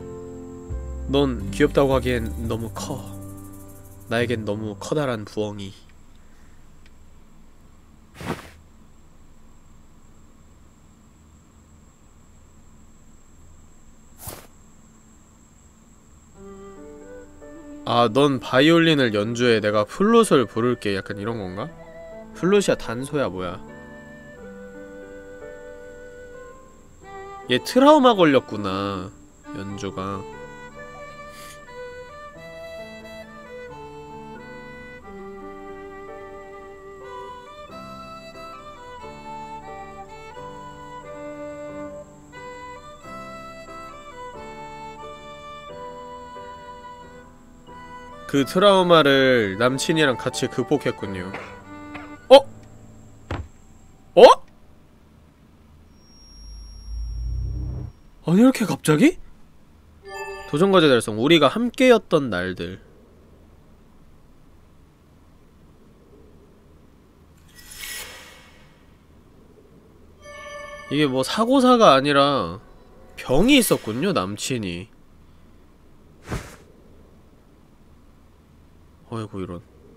넌 귀엽다고 하기엔 너무 커. 나에겐 너무 커다란 부엉이. 아, 넌 바이올린을 연주해. 내가 플룻을 부를게. 약간 이런 건가? 플룻이야, 단소야, 뭐야. 얘 트라우마 걸렸구나. 연주가. 그 트라우마를 남친이랑 같이 극복했군요. 어? 어? 아니, 이렇게 갑자기? 도전과제 달성. 우리가 함께였던 날들. 이게 뭐 사고사가 아니라 병이 있었군요, 남친이. 어이구 이런.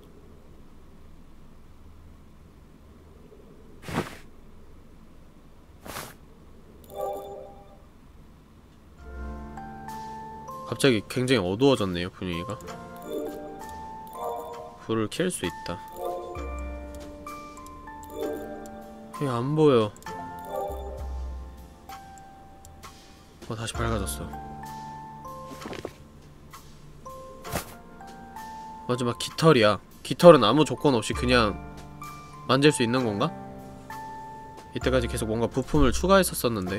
갑자기 굉장히 어두워졌네요, 분위기가. 불을 켤 수 있다. 이게 안 보여. 어, 다시 밝아졌어. 마지막 깃털이야. 깃털은 아무 조건 없이 그냥 만질 수 있는 건가? 이때까지 계속 뭔가 부품을 추가했었었는데.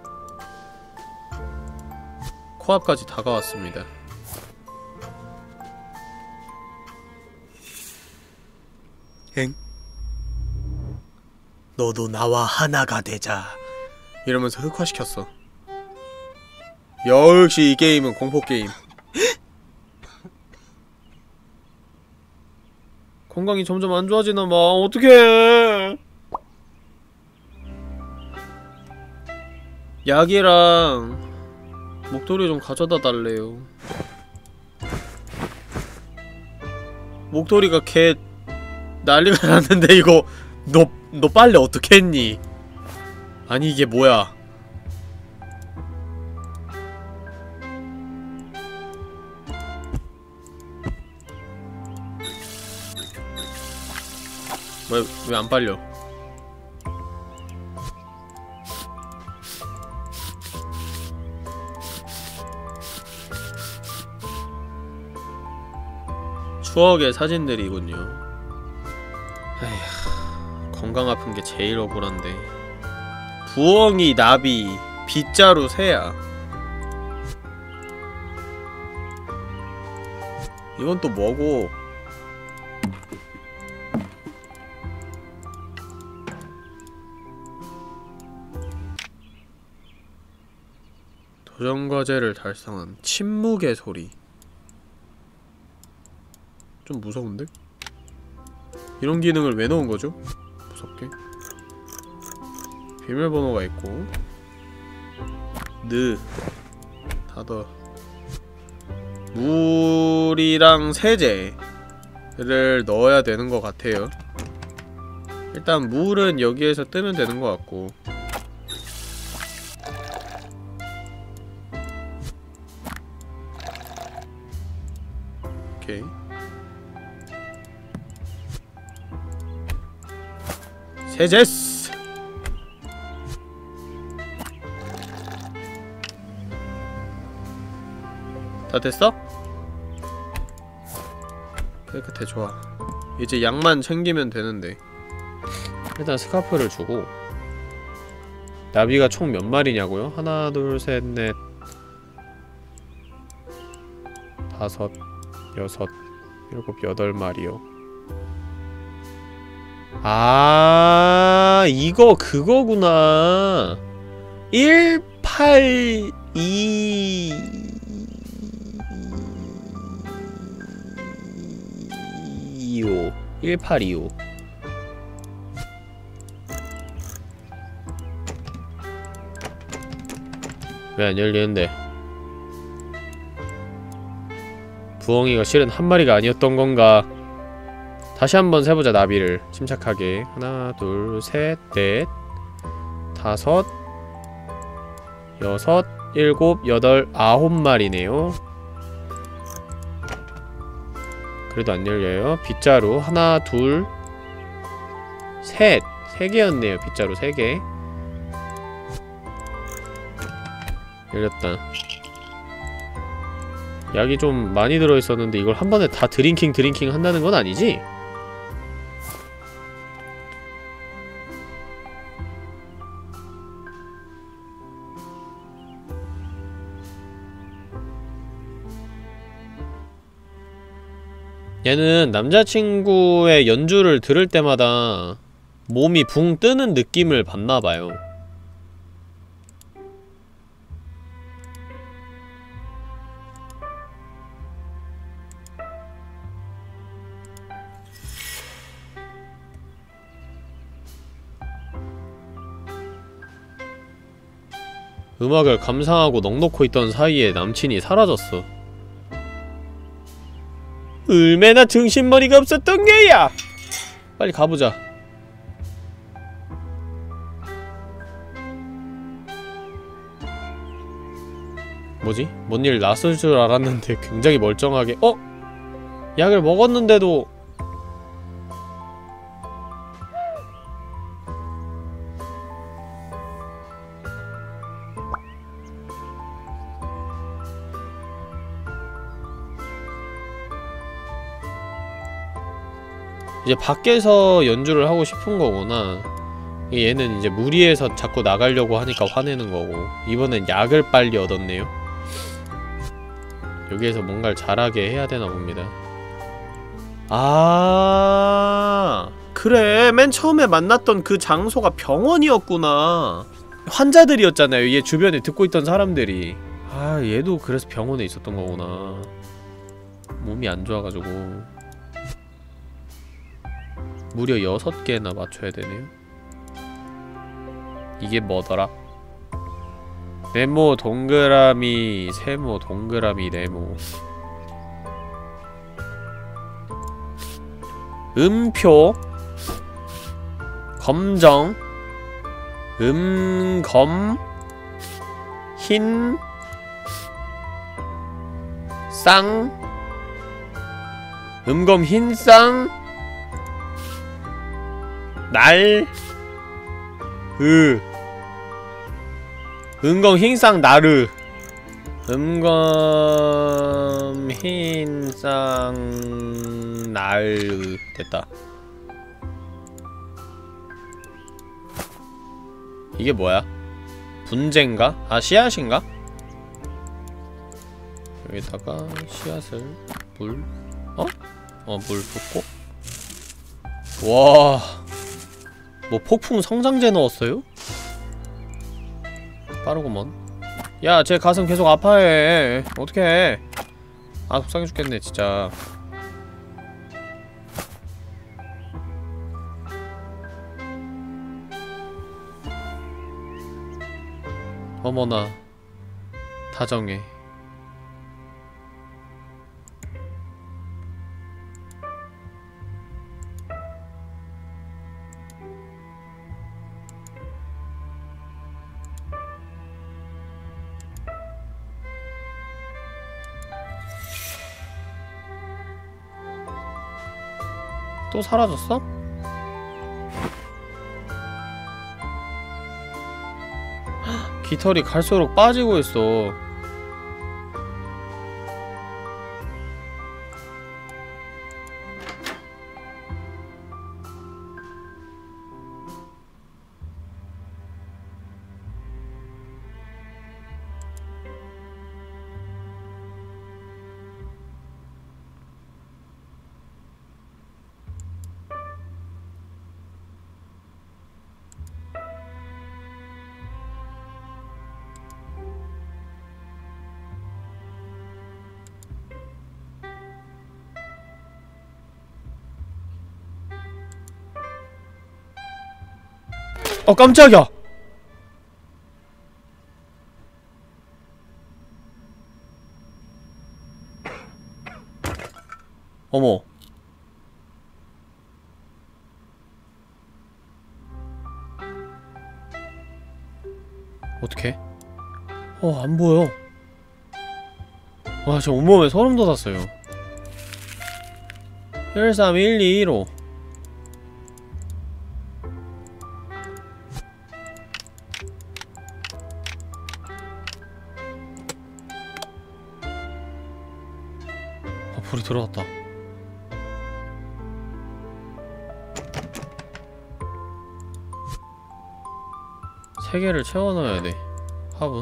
코앞까지 다가왔습니다. 엥? 너도 나와 하나가 되자. 이러면서 흑화시켰어. 역시 이 게임은 공포게임. 건강이 점점 안 좋아지나 봐. 어떡해. 약이랑 목도리 좀 가져다 달래요. 목도리가 개 난리가 났는데 이거 너, 너 빨래 어떻게 했니? 아니 이게 뭐야. 왜, 왜 안 빨려? 추억의 사진들이군요. 에휴, 건강 아픈 게 제일 억울한데. 부엉이, 나비, 빗자루, 새야. 이건 또 뭐고? 도전과제를 달성한 침묵의 소리. 좀 무서운데? 이런 기능을 왜 넣은 거죠? 무섭게. 비밀번호가 있고. 느 닫아. 물이랑 세제를 넣어야 되는 것 같아요. 일단 물은 여기에서 뜨면 되는 것 같고. 오케이. 세제스! 다 됐어? 깨끗해. 좋아. 이제 약만 챙기면 되는데. 일단 스카프를 주고. 나비가 총 몇 마리냐고요? 하나, 둘, 셋, 넷, 다섯, 여섯, 일곱, 여덟 마리요. 아, 이거 그거구나. 일, 팔, 이... 이오. 일팔이오. 왜 안 열리는데? 부엉이가 실은 한 마리가 아니었던 건가? 다시 한번 세보자. 나비를 침착하게. 하나, 둘, 셋, 넷, 다섯, 여섯, 일곱, 여덟, 아홉 마리네요. 그래도 안 열려요. 빗자루 하나, 둘, 셋. 세 개였네요. 빗자루 세 개. 열렸다. 약이 좀 많이 들어있었는데 이걸 한 번에 다 드링킹 드링킹 한다는 건 아니지? 얘는 남자친구의 연주를 들을 때마다 몸이 붕 뜨는 느낌을 받나봐요. 음악을 감상하고 넋놓고 있던 사이에 남친이 사라졌어. 얼마나 정신머리가 없었던 게야! 빨리 가보자. 뭐지? 뭔 일 났을 줄 알았는데 굉장히 멀쩡하게 어? 약을 먹었는데도 이제 밖에서 연주를 하고 싶은 거구나. 얘는 이제 무리해서 자꾸 나가려고 하니까 화내는 거고, 이번엔 약을 빨리 얻었네요. 여기에서 뭔가를 잘하게 해야 되나 봅니다. 아, 그래, 맨 처음에 만났던 그 장소가 병원이었구나. 환자들이었잖아요, 얘 주변에 듣고 있던 사람들이. 아, 얘도 그래서 병원에 있었던 거구나. 몸이 안 좋아가지고. 무려 여섯 개나 맞춰야 되네요. 이게 뭐더라? 네모 동그라미 세모 동그라미 네모. 음표 검정 음검 흰 쌍 음검 흰쌍 날 으 음검 흰쌍 나르 음검 흰쌍 날으 됐다. 이게 뭐야? 분재인가? 아, 씨앗인가? 여기다가 씨앗을 물 어? 어, 물 붓고. 와, 뭐 폭풍 성장제 넣었어요? 빠르구먼. 야, 쟤 가슴 계속 아파해. 어떡해. 아, 속상해 죽겠네 진짜. 어머나 다정해. 또 사라졌어? 깃털이 갈수록 빠지고 있어. 어, 깜짝이야! 어머. 어떡해? 어, 안 보여. 와, 저 온몸에 소름 돋았어요. 일삼일이로 불이 들어왔다. 세 개를 채워 넣어야 돼. 화분.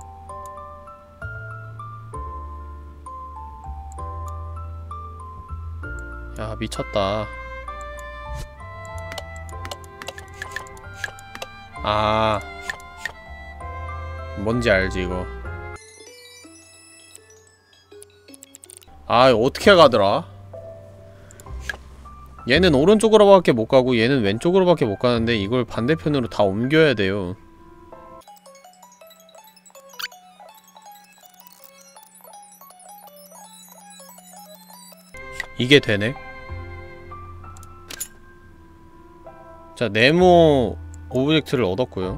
야, 미쳤다. 아, 뭔지 알지 이거. 아, 이거 어떻게 가더라? 얘는 오른쪽으로밖에 못 가고 얘는 왼쪽으로밖에 못 가는데 이걸 반대편으로 다 옮겨야 돼요. 이게 되네. 자, 네모 오브젝트를 얻었고요.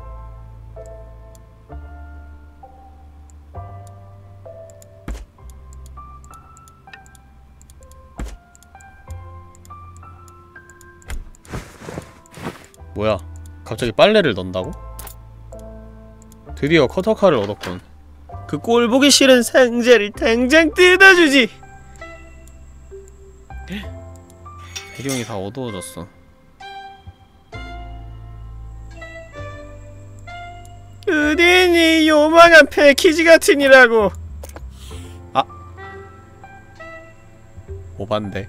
뭐야, 갑자기 빨래를 넣는다고? 드디어 커터칼을 얻었군. 그 꼴 보기 싫은 상자를 당장 뜯어주지! 배경이 다 어두워졌어. 어디니 요망한 패키지 같으니라고. 아, 오반데.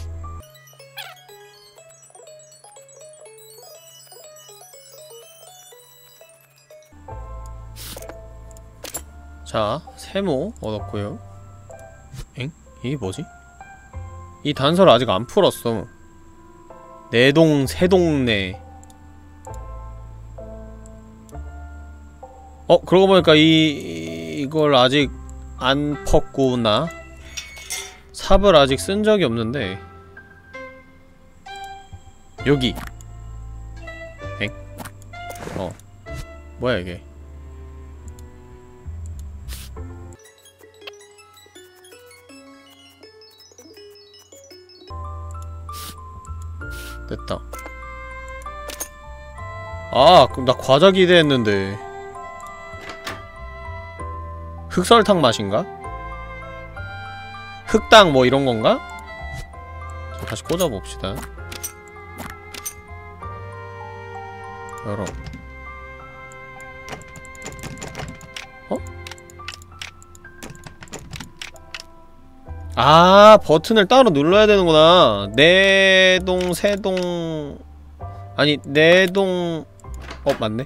자, 세모 얻었고요. 엥? 이게 뭐지? 이 단서를 아직 안 풀었어. 내동 세동네. 어, 그러고 보니까 이... 이걸 아직 안 펐구나? 삽을 아직 쓴 적이 없는데. 여기. 엥? 어. 뭐야 이게. 됐다. 아, 그럼 나 과자 기대했는데. 흑설탕 맛인가? 흑당 뭐 이런 건가? 자, 다시 꽂아봅시다. 열어. 어? 아, 버튼을 따로 눌러야 되는구나. 내동, 세동... 아니, 내동... 어, 맞네.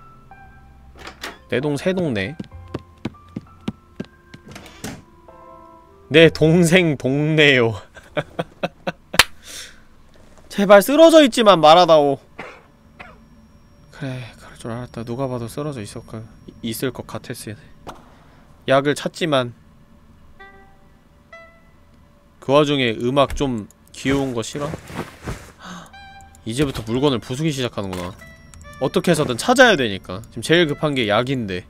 내동, 세동네. 내 동생 동네요. 제발 쓰러져 있지만 말하다오. 그래, 그럴 줄 알았다. 누가 봐도 쓰러져 있었까, 있을 것 같았어야 돼. 약을 찾지만 그 와중에 음악 좀 귀여운 거 싫어? 이제부터 물건을 부수기 시작하는구나. 어떻게 해서든 찾아야 되니까. 지금 제일 급한 게 약인데.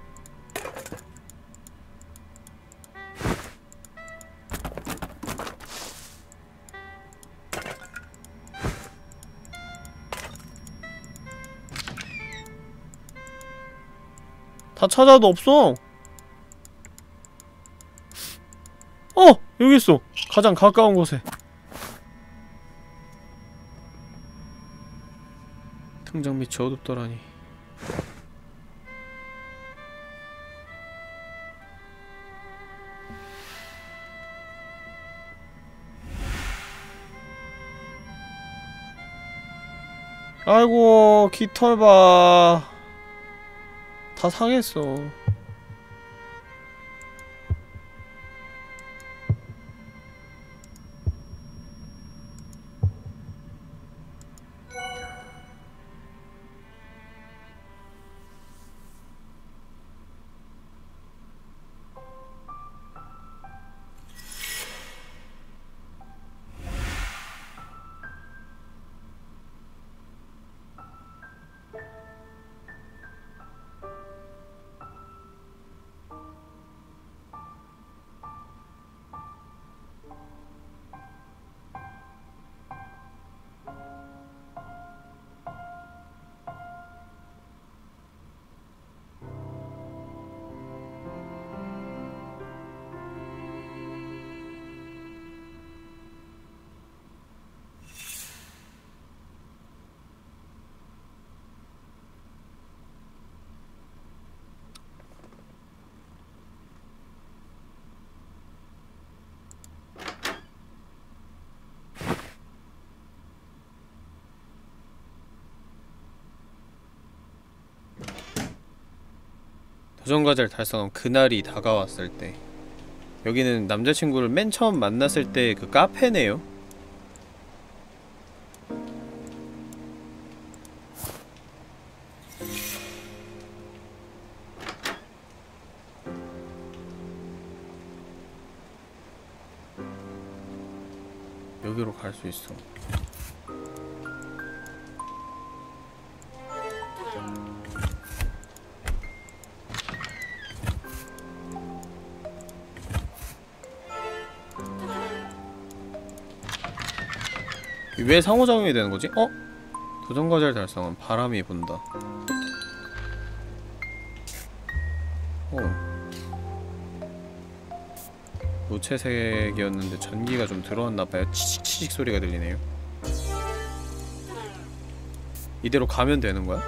다 찾아도 없어. 어! 여기 있어. 가장 가까운 곳에. 등장 밑이 어둡더라니. 아이고, 깃털 봐. 다 상했어. 도전과제를 달성한 그날이 다가왔을 때. 여기는 남자친구를 맨 처음 만났을 때 그 카페네요? 여기로 갈 수 있어. 왜 상호작용이 되는 거지? 어? 도전과제를 달성한 바람이 분다. 어. 노채색이었는데 전기가 좀 들어왔나봐요. 치직치직 소리가 들리네요. 이대로 가면 되는 거야?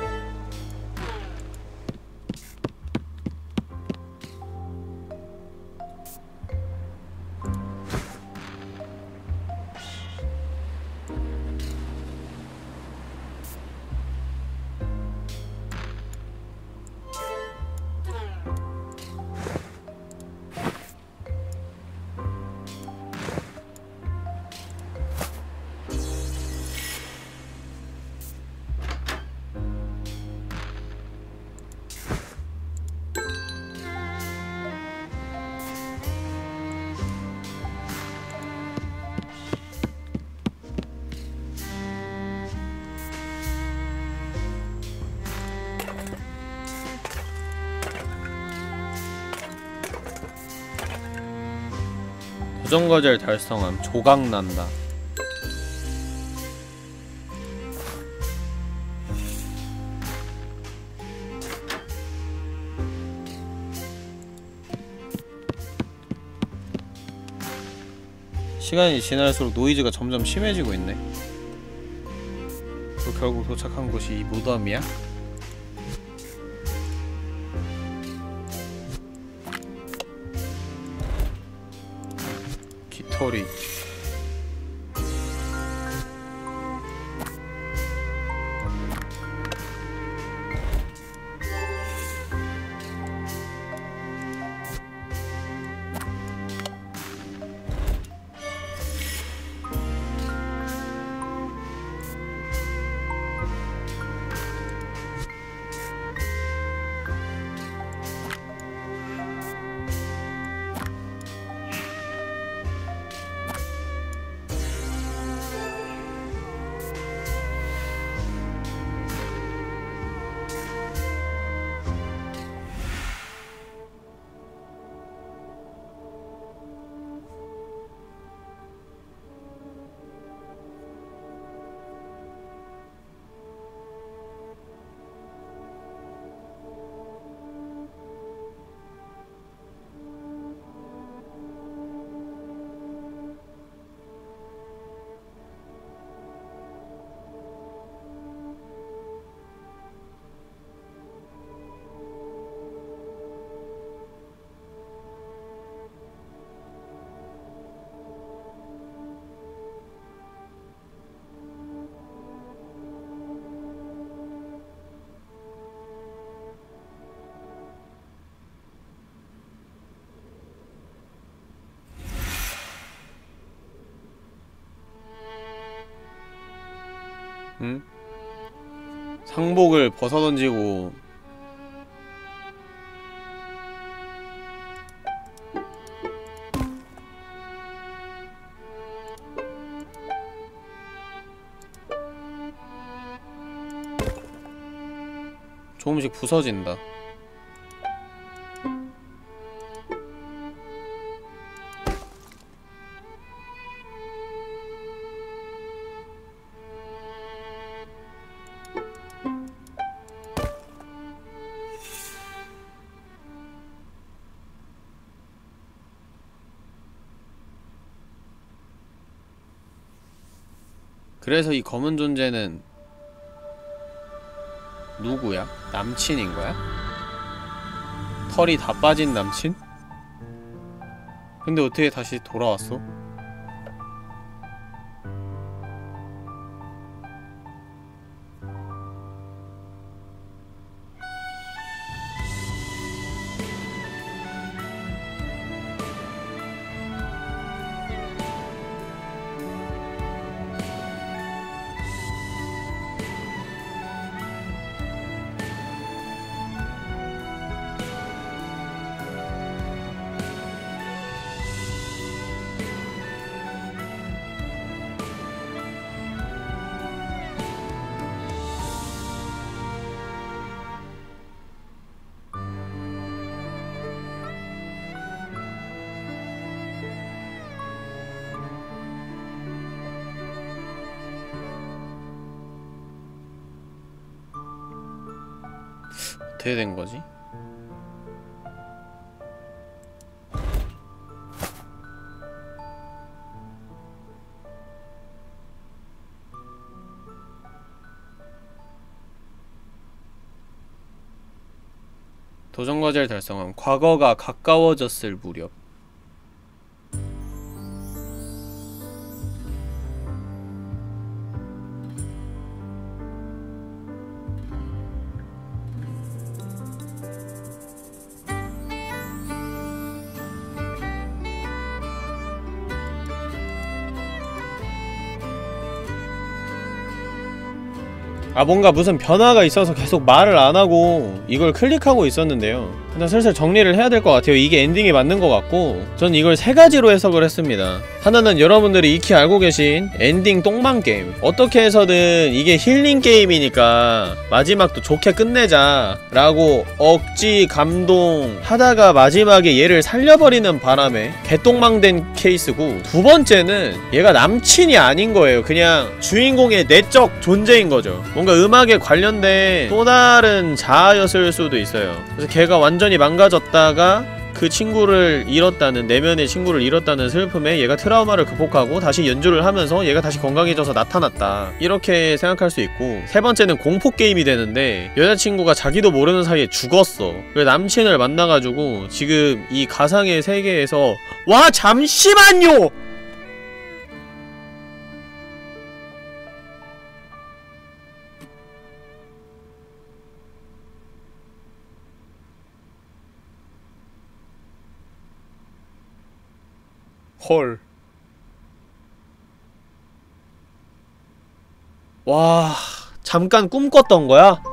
도전과제를 달성함. 조각난다. 시간이 지날수록 노이즈가 점점 심해지고 있네. 또 결국 도착한 곳이 이 무덤이야? 깃털이 응? 상복을 벗어던지고 조금씩 부서진다. 그래서 이 검은 존재는 누구야? 남친인 거야? 털이 다 빠진 남친? 근데 어떻게 다시 돌아왔어? 어떻게 된 거지? 도전과제를 달성함. 과거가 가까워졌을 무렵. 아 뭔가 무슨 변화가 있어서 계속 말을 안하고 이걸 클릭하고 있었는데요. 일단 슬슬 정리를 해야 될 것 같아요. 이게 엔딩이 맞는 것 같고 전 이걸 세 가지로 해석을 했습니다. 하나는 여러분들이 익히 알고 계신 엔딩 똥망 게임. 어떻게 해서든 이게 힐링 게임이니까 마지막도 좋게 끝내자 라고 억지 감동 하다가 마지막에 얘를 살려버리는 바람에 개똥망된 케이스고, 두 번째는 얘가 남친이 아닌 거예요. 그냥 주인공의 내적 존재인 거죠. 뭔가 음악에 관련된 또 다른 자아였을 수도 있어요. 그래서 걔가 완전히 망가졌다가 그 친구를 잃었다는, 내면의 친구를 잃었다는 슬픔에 얘가 트라우마를 극복하고 다시 연주를 하면서 얘가 다시 건강해져서 나타났다, 이렇게 생각할 수 있고, 세 번째는 공포게임이 되는데 여자친구가 자기도 모르는 사이에 죽었어. 그래서 남친을 만나가지고 지금 이 가상의 세계에서 와 잠시만요! 헐. 와, 잠깐 꿈꿨던 거야?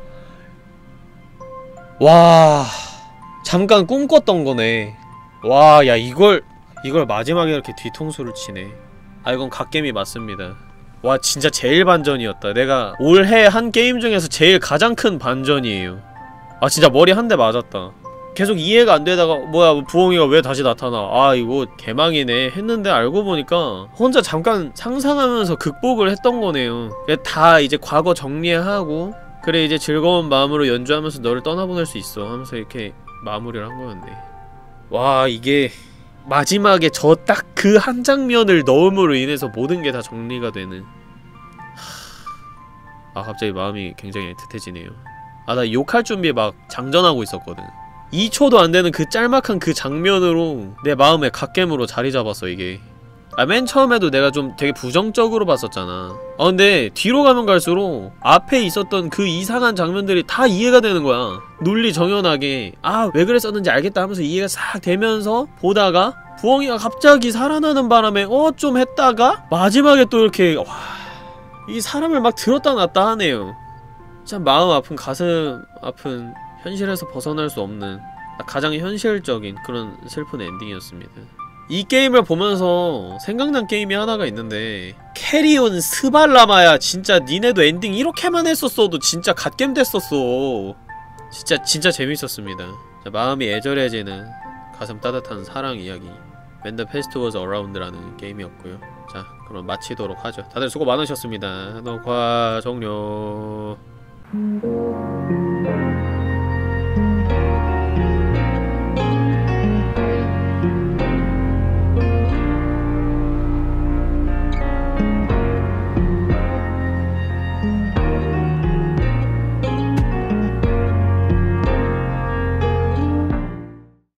와, 잠깐 꿈꿨던 거네. 와, 야, 이걸, 이걸 마지막에 이렇게 뒤통수를 치네. 아, 이건 갓겜이 맞습니다. 와, 진짜 제일 반전이었다. 내가 올해 한 게임 중에서 제일 가장 큰 반전이에요. 아, 진짜 머리 한 대 맞았다. 계속 이해가 안 되다가 뭐야 부엉이가 왜 다시 나타나, 아 이거 개망이네 했는데 알고 보니까 혼자 잠깐 상상하면서 극복을 했던 거네요. 다 이제 과거 정리하고 그래 이제 즐거운 마음으로 연주하면서 너를 떠나보낼 수 있어 하면서 이렇게 마무리를 한 거였네. 와, 이게 마지막에 저 딱 그 한 장면을 넣음으로 인해서 모든 게 다 정리가 되는. 아 갑자기 마음이 굉장히 애틋해지네요. 아 나 욕할 준비 막 장전하고 있었거든. 이 초도 안 되는 그 짤막한 그 장면으로 내 마음에 갓겜으로 자리 잡았어 이게. 아 맨 처음에도 내가 좀 되게 부정적으로 봤었잖아. 아 근데 뒤로 가면 갈수록 앞에 있었던 그 이상한 장면들이 다 이해가 되는 거야. 논리 정연하게 아 왜 그랬었는지 알겠다 하면서 이해가 싹 되면서 보다가 부엉이가 갑자기 살아나는 바람에 어 좀 했다가 마지막에 또 이렇게 와, 이 사람을 막 들었다 놨다 하네요. 참 마음 아픈, 가슴 아픈, 현실에서 벗어날 수 없는 가장 현실적인 그런 슬픈 엔딩이었습니다. 이 게임을 보면서 생각난 게임이 하나가 있는데, 캐리온 스발라마야. 진짜 니네도 엔딩 이렇게만 했었어도 진짜 갓겜 됐었어. 진짜 진짜 재밌었습니다. 자, 마음이 애절해지는 가슴 따뜻한 사랑 이야기, When the Past Was Around라는 게임이었고요. 자, 그럼 마치도록 하죠. 다들 수고 많으셨습니다. 녹화 종료.